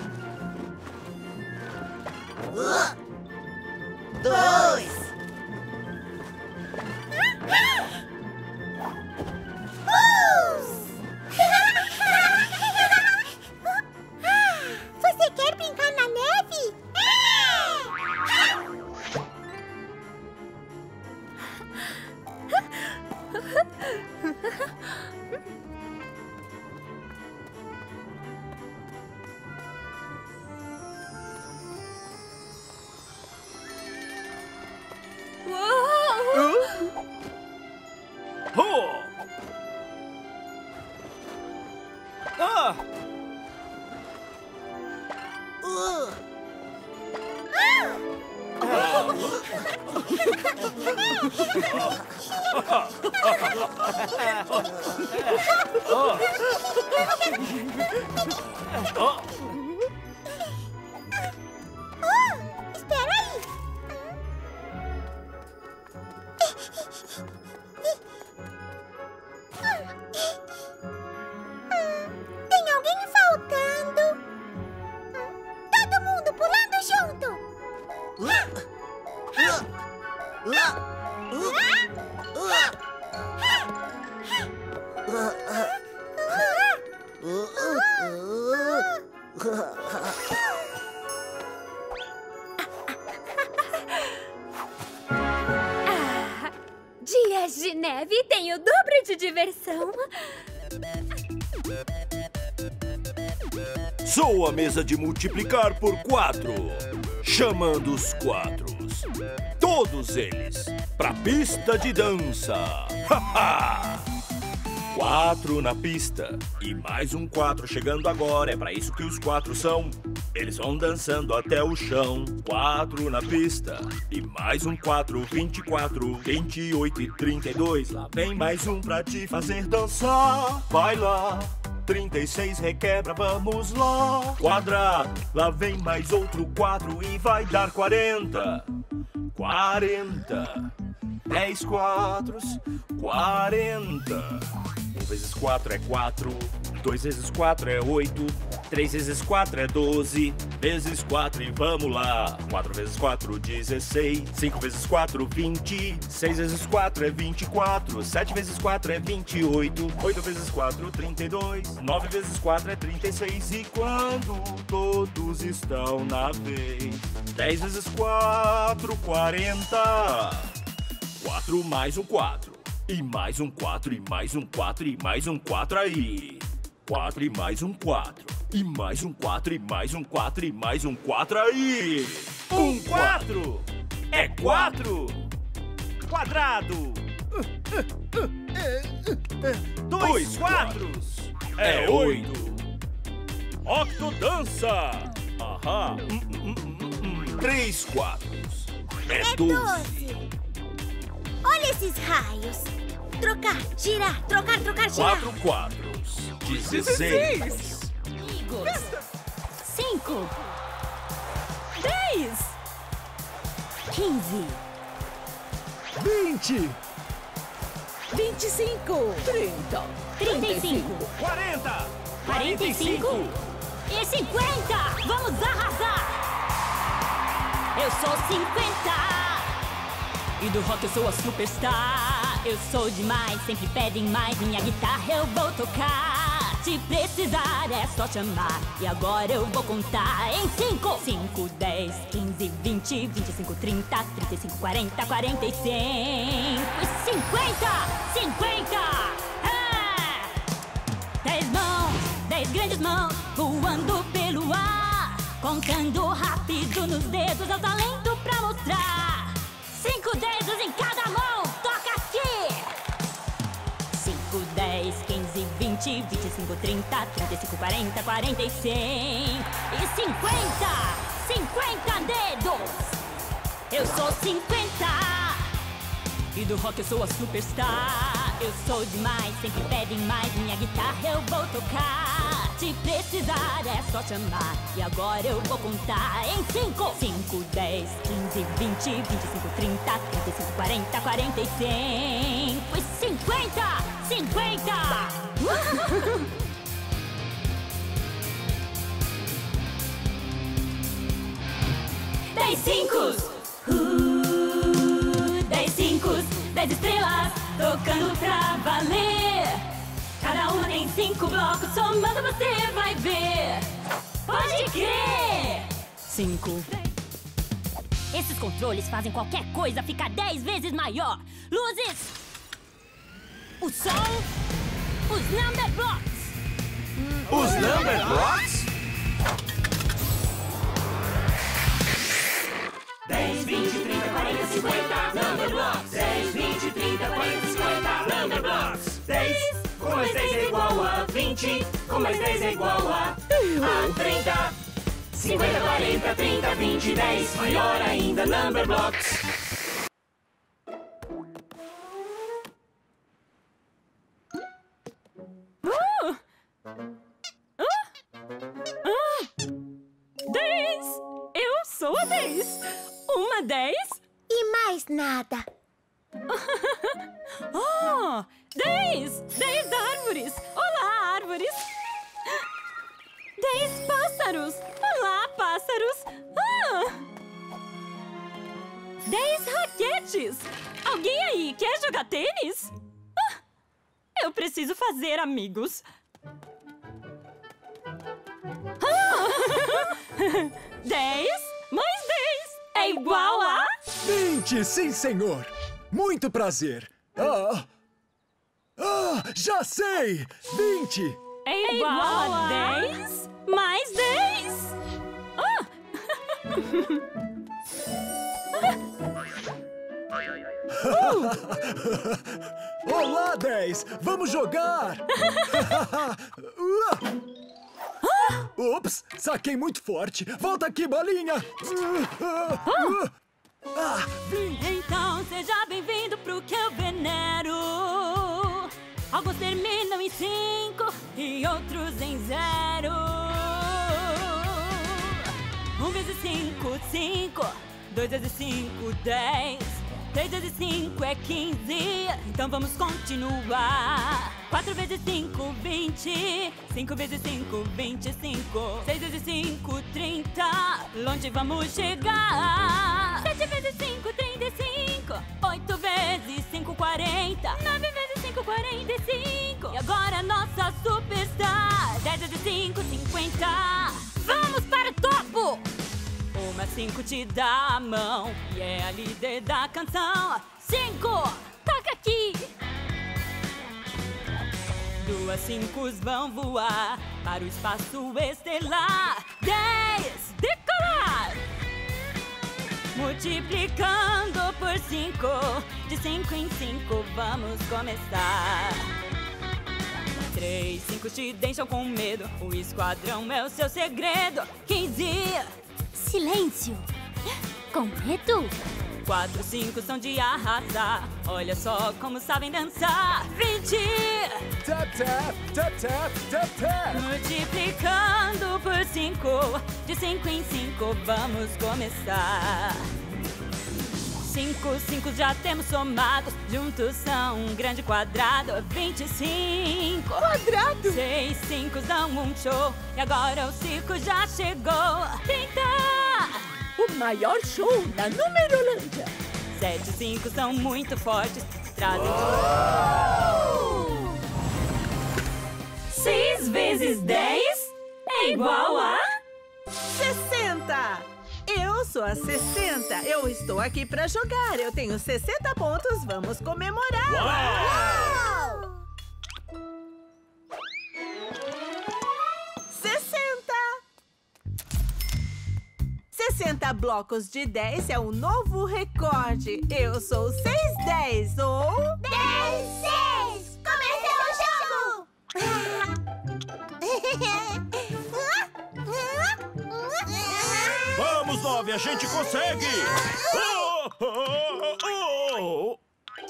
Dois! Você quer brincar na neve? Oh, espera aí. Tem alguém faltando. Todo mundo pulando junto. Ah, dias de neve tem o dobro de diversão. Sou a mesa de multiplicar por quatro, chamando os quatros, todos eles, pra pista de dança. Ha-ha! Quatro na pista e mais um quatro chegando agora. É pra isso que os quatro são. Eles vão dançando até o chão. Quatro na pista e mais um quatro, vinte e quatro, vinte e oito e trinta e dois. Lá vem mais um pra te fazer dançar. Vai lá. trinta e seis requebra, vamos lá. Quadrado, lá vem mais outro quatro e vai dar quarenta. Quarenta. Dez quatros, quarenta. Um vezes quatro é quatro. Dois vezes quatro é oito. Três vezes quatro é doze. Vezes quatro e vamos lá. Quatro vezes quatro, dezesseis. Cinco vezes quatro, vinte. Seis vezes quatro é vinte e quatro. Sete vezes quatro é vinte e oito. Oito vezes quatro, trinta e dois. Nove vezes quatro é trinta e seis. E quando todos estão na vez, dez vezes quatro, quarenta. Quatro mais um quatro. E mais um quatro, e mais um quatro, e mais um quatro aí. Quatro e mais um quatro. E mais um quatro, e mais um quatro, e mais um quatro aí. Um quatro é quatro. Quadrado. Dois quatros é oito. Octodança. Aham. Três quatros é doze. Olha esses raios. Trocar, girar, trocar, trocar, girar. Quatro quatros. Dezesseis. Amigos. Cinco. Dez. Quinze. Vinte. Vinte e cinco. Trinta. Trinta e cinco. Quarenta. Quarenta e cinco. E cinquenta. Vamos arrasar. Eu sou cinquenta. E do rock eu sou a superstar. Eu sou demais, sempre pedem mais. Minha guitarra eu vou tocar. Se precisar é só chamar. E agora eu vou contar em cinco. Cinco, dez, quinze, vinte, vinte e cinco, trinta, trinta e cinco, quarenta, quarenta e cinco. E cinquenta! Cinquenta! Ah! Dez mãos, dez grandes mãos voando pelo ar. Contando rápido nos dedos, é o talento pra mostrar. Cinco dedos em cada mão, toca aqui! Cinco, dez, quinze, vinte, vinte e cinco, trinta, trinta e cinco, quarenta, quarenta e cinco. E cinquenta! Cinquenta dedos! Eu sou cinquenta! E do rock eu sou a superstar. Eu sou demais, sempre pedem mais. Minha guitarra eu vou tocar. Se precisar é só chamar. E agora eu vou contar em cinco. Cinco, dez, quinze, vinte, vinte e cinco, trinta, trinta e cinco, quarenta, quarenta e cinco. E cinquenta! Cinquenta! Dez cinco! Uh, dez cinco, dez estrelas, tocando pra valer. Cada uma tem cinco blocos, somando você vai ver. Pode crer! Cinco. Esses controles fazem qualquer coisa ficar dez vezes maior. Luzes! O som! Os number blocks! Os number blocks? dez, vinte, trinta, quarenta, cinquenta, number blocks. dez, vinte, trinta, quarenta, cinquenta, number blocks. dez, com mais dez é igual a vinte, com mais dez é igual a, a trinta. cinquenta, quarenta, trinta, vinte, dez, maior ainda, number blocks. a dez? E mais nada. Oh, dez! Dez árvores! Olá, árvores! Dez pássaros! Olá, pássaros! Ah! Dez raquetes! Alguém aí quer jogar tênis? Ah! Eu preciso fazer amigos. Ah! Dez mais dez é igual a... vinte, sim, senhor. Muito prazer. Ah, ah, já sei! vinte. É igual a dez mais dez. Ah! uh. Olá, dez! Vamos jogar! Ups, saquei muito forte. Volta aqui, bolinha! Ah, então seja bem-vindo pro que eu venero. Alguns terminam em cinco e outros em zero. Um vezes cinco, cinco. Dois vezes cinco, dez. Três vezes cinco é quinze. Então vamos continuar. Quatro vezes cinco, vinte. Cinco vezes cinco, vinte e cinco. Seis vezes cinco, trinta. Longe vamos chegar. Sete vezes cinco, trinta e cinco. Oito vezes cinco, quarenta. Nove vezes cinco, quarenta e cinco. E agora nossa superstar. Dez vezes cinco, cinquenta. Vamos para o topo! Uma cinco te dá a mão e é a líder da canção. Cinco, toca aqui. Duas cinco vão voar para o espaço estelar. Dez, decolar. Multiplicando por cinco, de cinco em cinco vamos começar. Três, cinco te deixam com medo, o esquadrão é o seu segredo. Quinze. Silêncio! Com medo? Quatro, cinco são de arrasar. Olha só como sabem dançar. Vinte! Tap, tap, tap, tap, tap, tap. Multiplicando por cinco. De cinco em cinco vamos começar. Cinco, cinco já temos somados. Juntos são um grande quadrado. Vinte e cinco. Quadrado? Seis, cinco dão um show. E agora o circo já chegou. Trinta! O maior show da Numerolândia. Sete, cinco são muito fortes. Trazem... Oh! Seis vezes dez é igual a... sessenta! Eu sou a sessenta. Eu estou aqui para jogar. Eu tenho sessenta pontos. Vamos comemorar. Uau! sessenta! sessenta blocos de dez é um novo recorde. Eu sou seis dez ou... dez seis! Comecei o jogo! Vamos, nove, a gente consegue! Oh, oh, oh, oh.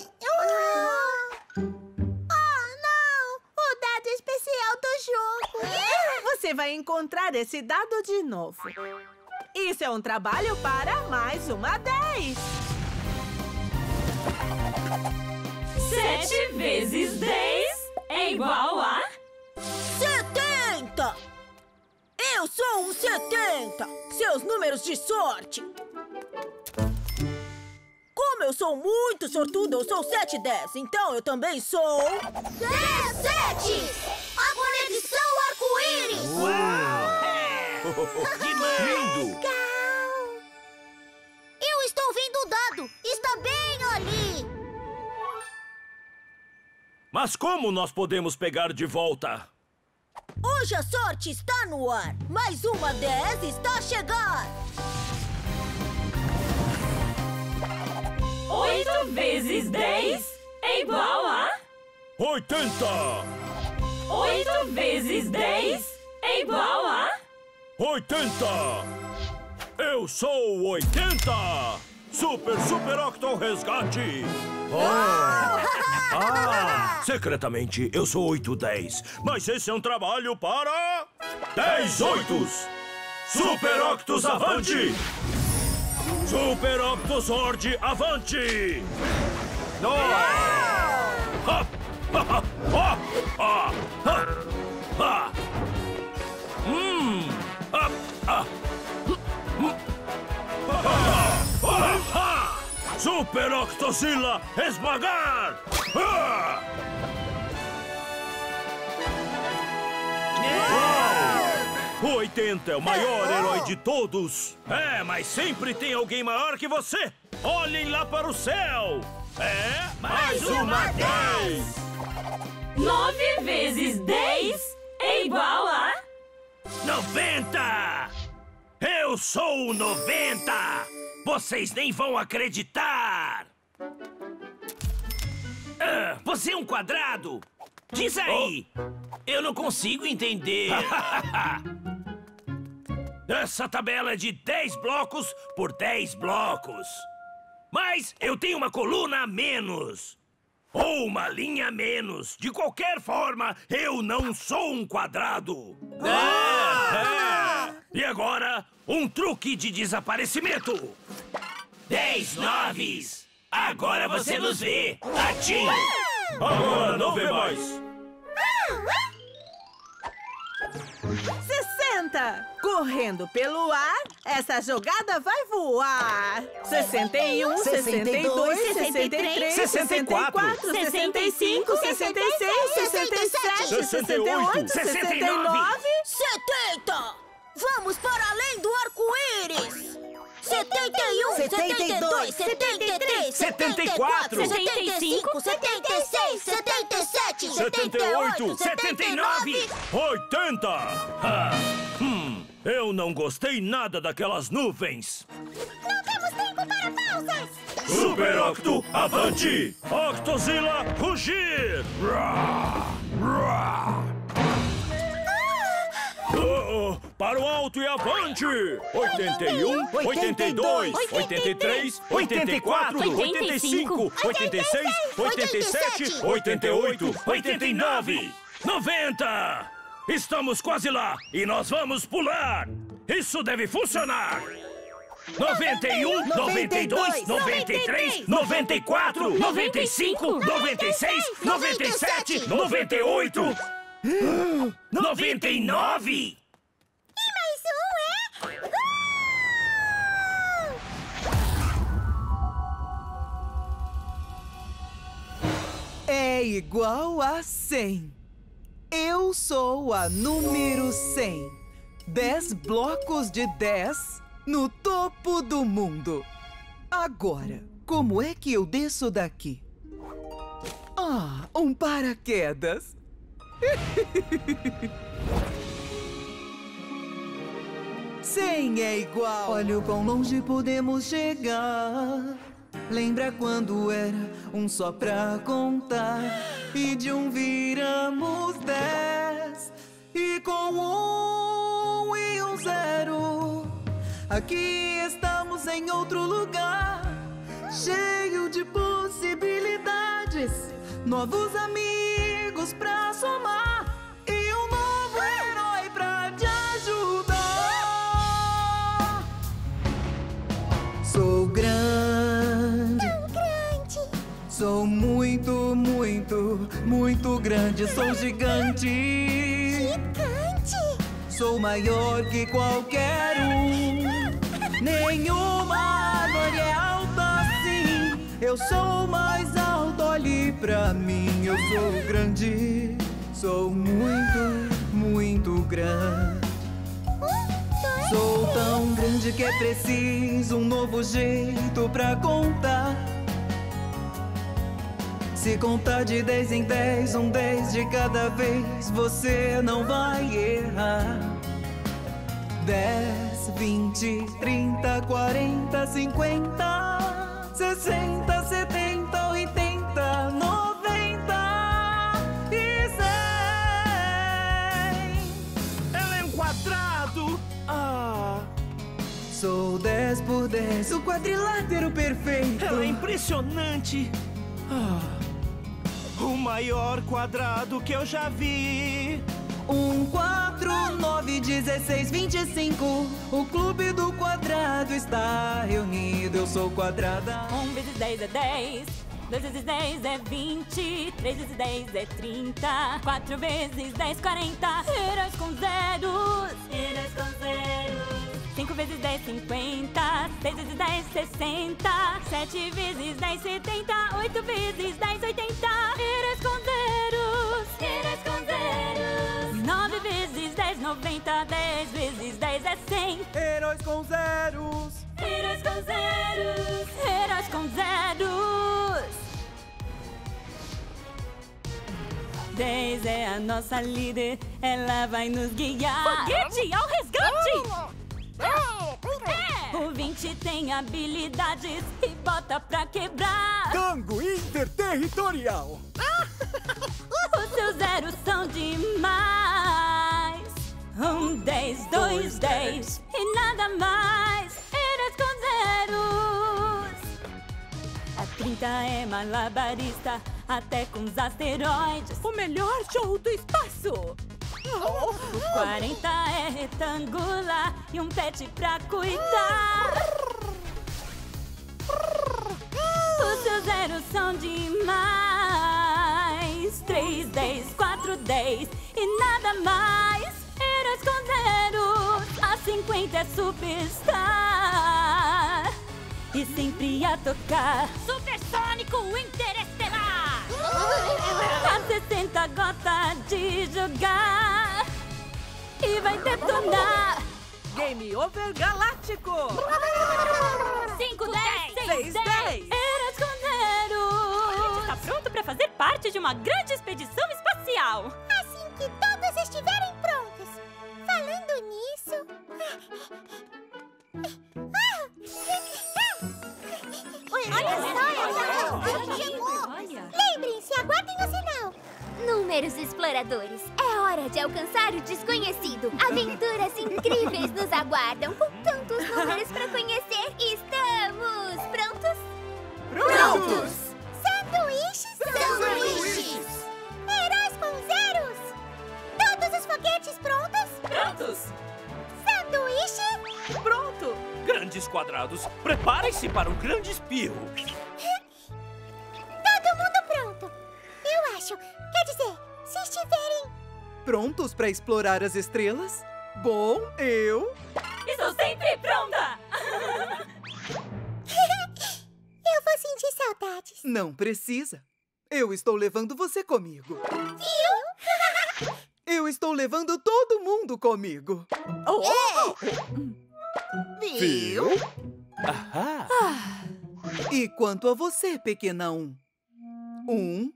Oh, não! O dado especial do jogo! Você vai encontrar esse dado de novo. Isso é um trabalho para mais uma dez. Sete vezes dez é igual a... setenta! Eu sou um setenta! Seus números de sorte! Como eu sou muito sortudo, eu sou sete dez, então eu também sou... dezessete! A conexão arco-íris! Uau! Lindo! Eu estou vendo o dado! Está bem ali! Mas como nós podemos pegar de volta? Hoje a sorte está no ar! Mais uma dez está a chegar! Oito vezes dez é igual a... Oitenta! Oito vezes dez é igual a... Oitenta! Eu sou oitenta! Super, super Octo Resgate! Oh. Ah! Secretamente, eu sou oito dez, mas esse é um trabalho para... dez oitos! Super Octos Avante! Super Octozord, avante! No! Ha! Ha! Ha! Ha! Ha! Ha! Ha! Hum! Ha! Ha! Hum! Ha! Ha! Ha! Super Octozilla, esmagar! Ha! Uau! O oitenta é o maior herói de todos. É, mas sempre tem alguém maior que você. Olhem lá para o céu. É mais uma dez. Nove vezes dez é igual a... noventa! Eu sou o noventa! Vocês nem vão acreditar! Ah, você é um quadrado? Diz aí! Eu não consigo entender. Essa tabela é de dez blocos por dez blocos. Mas eu tenho uma coluna a menos. Ou uma linha a menos. De qualquer forma, eu não sou um quadrado. Ah! É. E agora, um truque de desaparecimento. Dez noves. Agora você nos vê. Atim. Agora não vê mais. sessenta! Correndo pelo ar, essa jogada vai voar! sessenta e um, sessenta e dois, sessenta e três, sessenta e quatro, sessenta e cinco, sessenta e seis, sessenta e sete, sessenta e oito, sessenta e nove... setenta! Vamos para além do arco-íris! setenta e um, setenta e dois, setenta e três, setenta e quatro, setenta e cinco, setenta e seis, setenta e sete, setenta e oito, setenta e nove... oitenta! Ah, hum, eu não gostei nada daquelas nuvens. Não temos tempo para pausas! Super Octo, avante! Octozilla, rugir! Rá, rá. Oh, oh, para o alto e avante! oitenta e um, oitenta e dois, oitenta e três, oitenta e quatro, oitenta e cinco, oitenta e seis, oitenta e sete, oitenta e oito, oitenta e nove, noventa! Estamos quase lá e nós vamos pular! Isso deve funcionar! noventa e um, noventa e dois, noventa e três, noventa e quatro, noventa e cinco, noventa e seis, noventa e sete, noventa e oito... noventa e nove! E mais um é... Uh! É igual a cem. Eu sou a número cem. Dez blocos de dez no topo do mundo. Agora, como é que eu desço daqui? Ah, um paraquedas. Cem é igual. Olha o quão longe podemos chegar. Lembra quando era um só pra contar? E de um viramos dez. E com um e um zero, aqui estamos em outro lugar, cheio de possibilidades, novos amigos pra somar e um novo herói pra te ajudar. Sou grande, Tão grande. Sou muito, muito, muito grande. Sou gigante, Gigante. Sou maior que qualquer um. Nenhuma árvore é alta assim. Eu sou o mais alto, olhe pra mim. Eu sou grande, sou muito, muito grande. Sou tão grande que é preciso um novo jeito pra contar. Se contar de dez em dez, um dez de cada vez, você não vai errar. Dez, vinte, trinta, quarenta, cinquenta, sessenta, setenta, oitenta, noventa e cem. Ela é um quadrado! Ah! Sou dez por dez, o quadrilátero perfeito. Ela é impressionante! Ah! O maior quadrado que eu já vi. Um, quatro, nove, dezesseis, vinte e cinco. O clube do quadrado está reunido. Eu sou quadrada. Um vezes dez é dez. Dois vezes dez é vinte. Três vezes dez é trinta. Quatro vezes dez, quarenta. Heróis com zeros. Heróis com zeros. Cinco vezes dez, cinquenta. Seis vezes dez, sessenta. Sete vezes dez, setenta. Oito vezes dez, oitenta. Heróis com zeros. Heróis com zeros. Nove vezes dez, noventa. Dez vezes dez é cem. Heróis com zeros. Heróis com zeros. Heróis com zeros. Dez é a nossa líder, ela vai nos guiar. Foguete ao resgate! É. O vinte tem habilidades e bota pra quebrar. Tango interterritorial. Os seus zeros são demais. Um, dez, dois, dez e nada mais. Heróis com zeros. A trinta é malabarista, até com os asteroides. O melhor show do espaço. O quarenta é retangular e um pet pra cuidar. Os seus zeros são demais. Três, dez, quatro, dez e nada mais. Heróis com zeros. A cinquenta é superstar e sempre a tocar. Supersônico interestelar. A sessenta gosta de jogar e vai detonar. Game over galáctico. Cinco, dez, seis, dez. Heróis com zeros. Está pronto para fazer parte de uma grande expedição espacial. Assim que todos estiverem prontos. Falando nisso... Olha só, ela chegou. Lembrem-se, aguardem o sinal. Números exploradores, é hora de alcançar o desconhecido. Aventuras incríveis nos aguardam com tantos números para conhecer. Estamos prontos? Prontos! Sanduíches, sanduíches! Heróis com zeros! Todos os foguetes prontos? Prontos! Sanduíche? Pronto! Grandes quadrados, preparem-se para um grande espirro. Todo mundo pronto! Eu acho. Quer dizer, se estiverem... Prontos para explorar as estrelas? Bom, eu... Estou sempre pronta! Eu vou sentir saudades. Não precisa. Eu estou levando você comigo. Viu? Eu estou levando todo mundo comigo. Oh. Viu? Ahá. E quanto a você, pequena um? Um.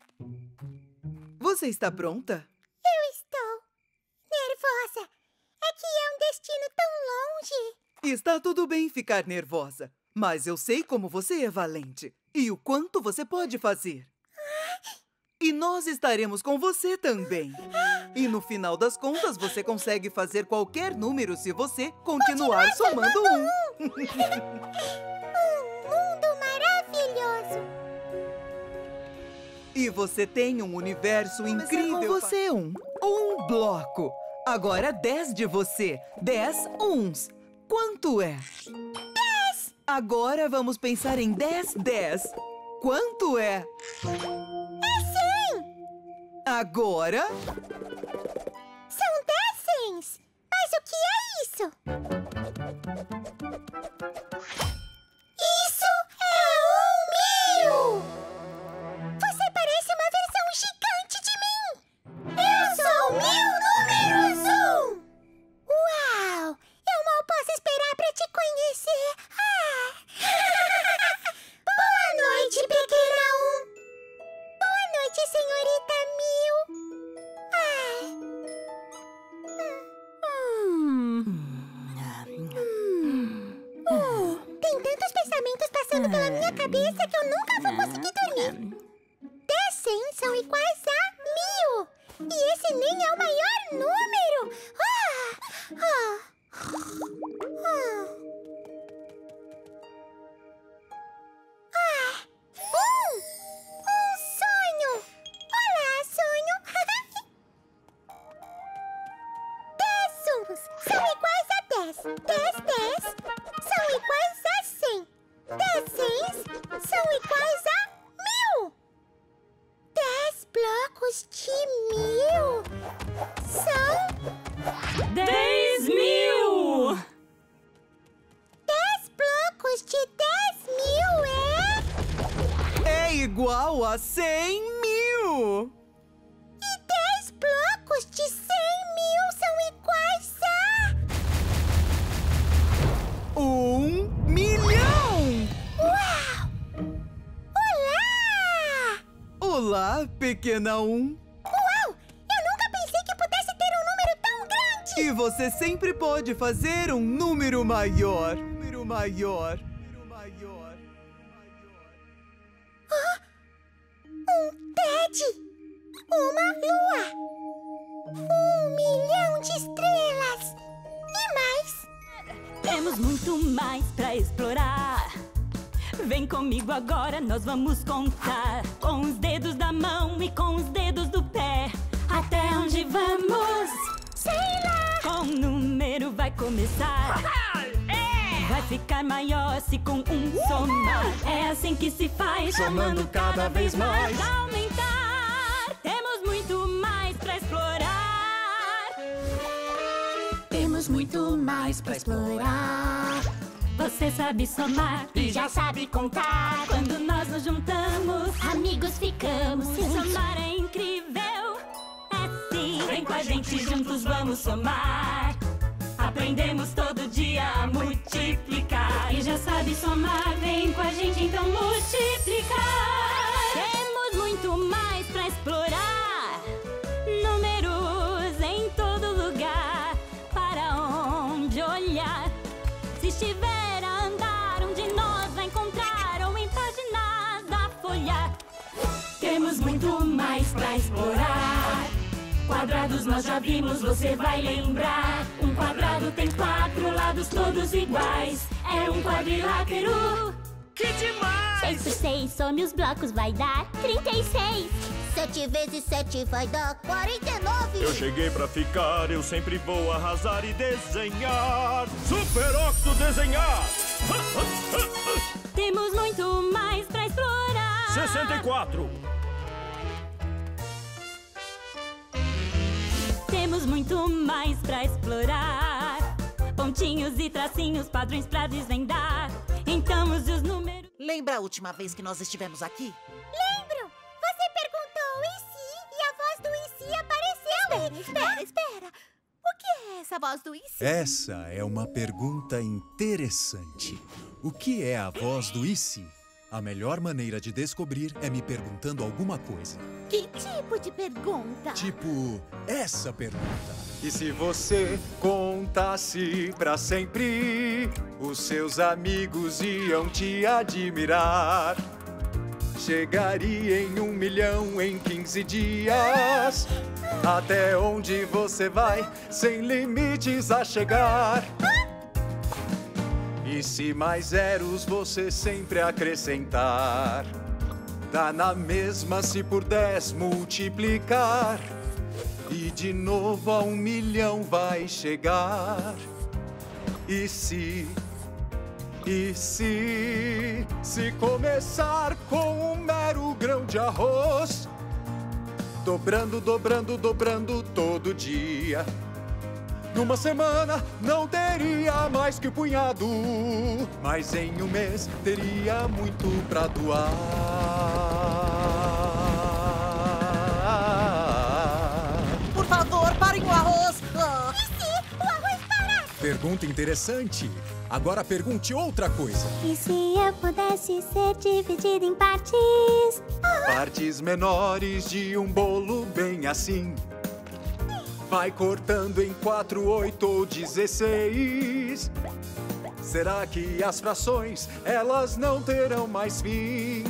Você está pronta? Eu estou nervosa. É que é um destino tão longe. Está tudo bem ficar nervosa, mas eu sei como você é valente e o quanto você pode fazer. E nós estaremos com você também. E no final das contas, você consegue fazer qualquer número se você continuar, continuar somando, somando um. um. Um mundo maravilhoso. E você tem um universo incrível. Com você, um. Um bloco. Agora dez de você. Dez uns. Quanto é? Dez. Agora vamos pensar em dez, dez. Quanto é? É cem. Agora? São dez cens. Mas o que é isso? Isso é um mil! Você parece uma versão gigante de mim! Eu sou mil números um! Uau! Eu mal posso esperar pra te conhecer! Ah. Boa noite, pequena um! Boa noite, senhorita mil! Ai... Tem tantos pensamentos passando pela minha cabeça que eu nunca vou conseguir dormir. Dez cem são iguais a mil. E esse nem é o maior número. Ah! Ah! Ah! Ah! Um! Um sonho! Olá, sonho! dez são iguais a mil. Dez blocos de mil são... Dez mil! Dez blocos de dez mil é... É igual a cem mil! E dez blocos de cem mil são iguais a... Um milhão! Uau! Olá! Olá, pequena um. Uau! Eu nunca pensei que pudesse ter um número tão grande! E você sempre pode fazer um número maior. Número maior. Número maior. Ah, um Ted! Uma lua! Um milhão de estrelas! E mais! Temos muito mais pra explorar. Vem comigo agora, nós vamos contar. Com os dedos da mão e com os dedos do pé. Até onde vamos? Sei lá! Com um número vai começar. Vai ficar maior se com um somar. É assim que se faz, Somando cada vez mais. Pra aumentar. Temos muito mais pra explorar. Temos muito mais pra explorar. Você sabe somar E já sabe contar. quando nós nos juntamos. Amigos ficamos. Somar é incrível, é sim. Vem com a gente, juntos vamos somar. Aprendemos todo dia a multiplicar. E já sabe somar, vem com a gente então multiplicar. Temos muito mais pra explorar. Números em todo lugar. Para onde olhar? Se estiver a andar, um de nós vai encontrar. Ou em páginas da folha. Temos muito mais pra explorar. Quadrados nós já vimos, você vai lembrar. Um quadrado tem quatro lados todos iguais. É um quadrilátero. Que demais! Seis por seis, some os blocos, vai dar trinta e seis. Sete vezes sete vai dar quarenta e nove. Eu cheguei pra ficar, eu sempre vou arrasar e desenhar. Super Octo desenhar! Temos muito mais pra explorar. sessenta e quatro. Temos muito mais pra explorar. Pontinhos e tracinhos, padrões pra desvendar. Então use os números. Lembra a última vez que nós estivemos aqui? Lembro! Você perguntou e se e a voz do e se apareceu. Espera, espera. O que é essa voz do e se? Essa é uma pergunta interessante. O que é a voz do e se? A melhor maneira de descobrir é me perguntando alguma coisa. Que tipo de pergunta? Tipo, essa pergunta. E se você contasse pra sempre, os seus amigos iam te admirar. Chegaria em um milhão em quinze dias. Até onde você vai, sem limites a chegar. E se mais zeros você sempre acrescentar, dá na mesma se por dez multiplicar. E de novo a um milhão vai chegar. E se, e se, se começar com um mero grão de arroz, dobrando, dobrando, dobrando todo dia, numa semana não teria mais que o punhado, mas em um mês teria muito pra doar. Por favor, parem o arroz! Ah. E se o arroz parar? Pergunta interessante. Agora pergunte outra coisa. E se eu pudesse ser dividida em partes? Partes menores de um bolo bem assim. Vai cortando em quatro, oito ou dezesseis. Será que as frações, elas não terão mais fim?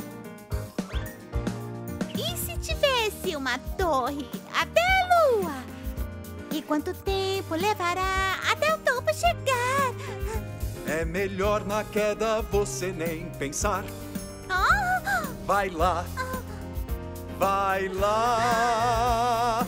E se tivesse uma torre até a lua? E quanto tempo levará até o topo chegar? É melhor na queda você nem pensar. Oh! Vai lá, vai lá.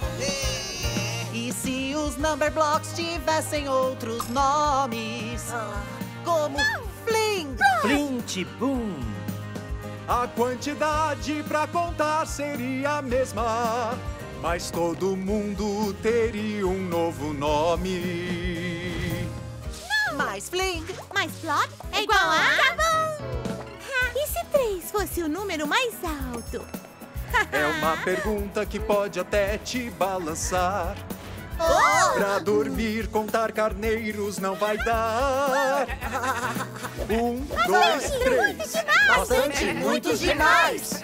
E se os number blocks tivessem outros nomes? Como Fling, Flint, boom. A quantidade pra contar seria a mesma, mas todo mundo teria um novo nome. Mais fling, mais flop é igual a... Tá bom! E se três fosse o número mais alto? É uma pergunta que pode até te balançar. Oh! Pra dormir, contar carneiros não vai dar. Um, dois, três. Bastante, muitos demais.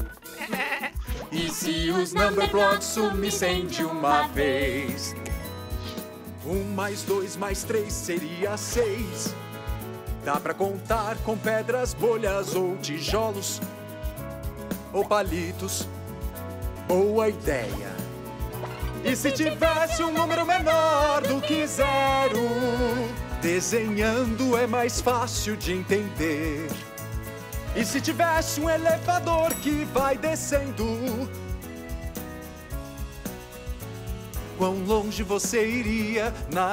E se os number blocks sumissem de uma vez? Um mais dois mais três seria seis. Dá pra contar com pedras, bolhas ou tijolos, ou palitos. Boa ideia. E se tivesse um número menor do que zero? Desenhando é mais fácil de entender. E se tivesse um elevador que vai descendo? Quão longe você iria na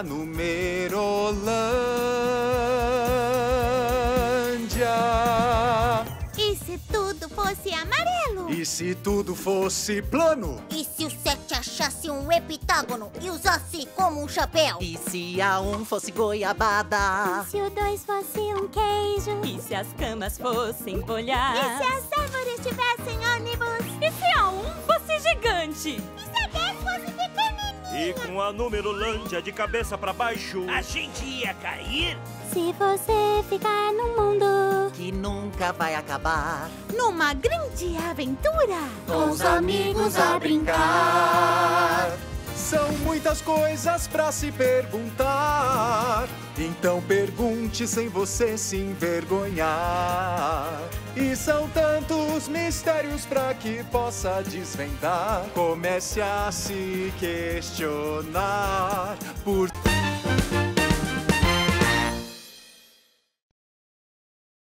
Numerolândia? E se tudo fosse amarelo? E se tudo fosse plano? E se o sete achasse um heptágono e usasse como um chapéu? E se a um fosse goiabada? E se o dois fosse um queijo? E se as camas fossem folhadas? E se as árvores tivessem ônibus? E se a um fosse gigante? E se a dez fosse pequenininha? E com a Numerolândia de cabeça pra baixo, A gente ia cair? Se você ficar num mundo Que nunca vai acabar. Numa grande aventura? Com os amigos a brincar. São muitas coisas pra se perguntar. Então pergunte sem você se envergonhar. E são tantos mistérios pra que possa desvendar. Comece a se questionar por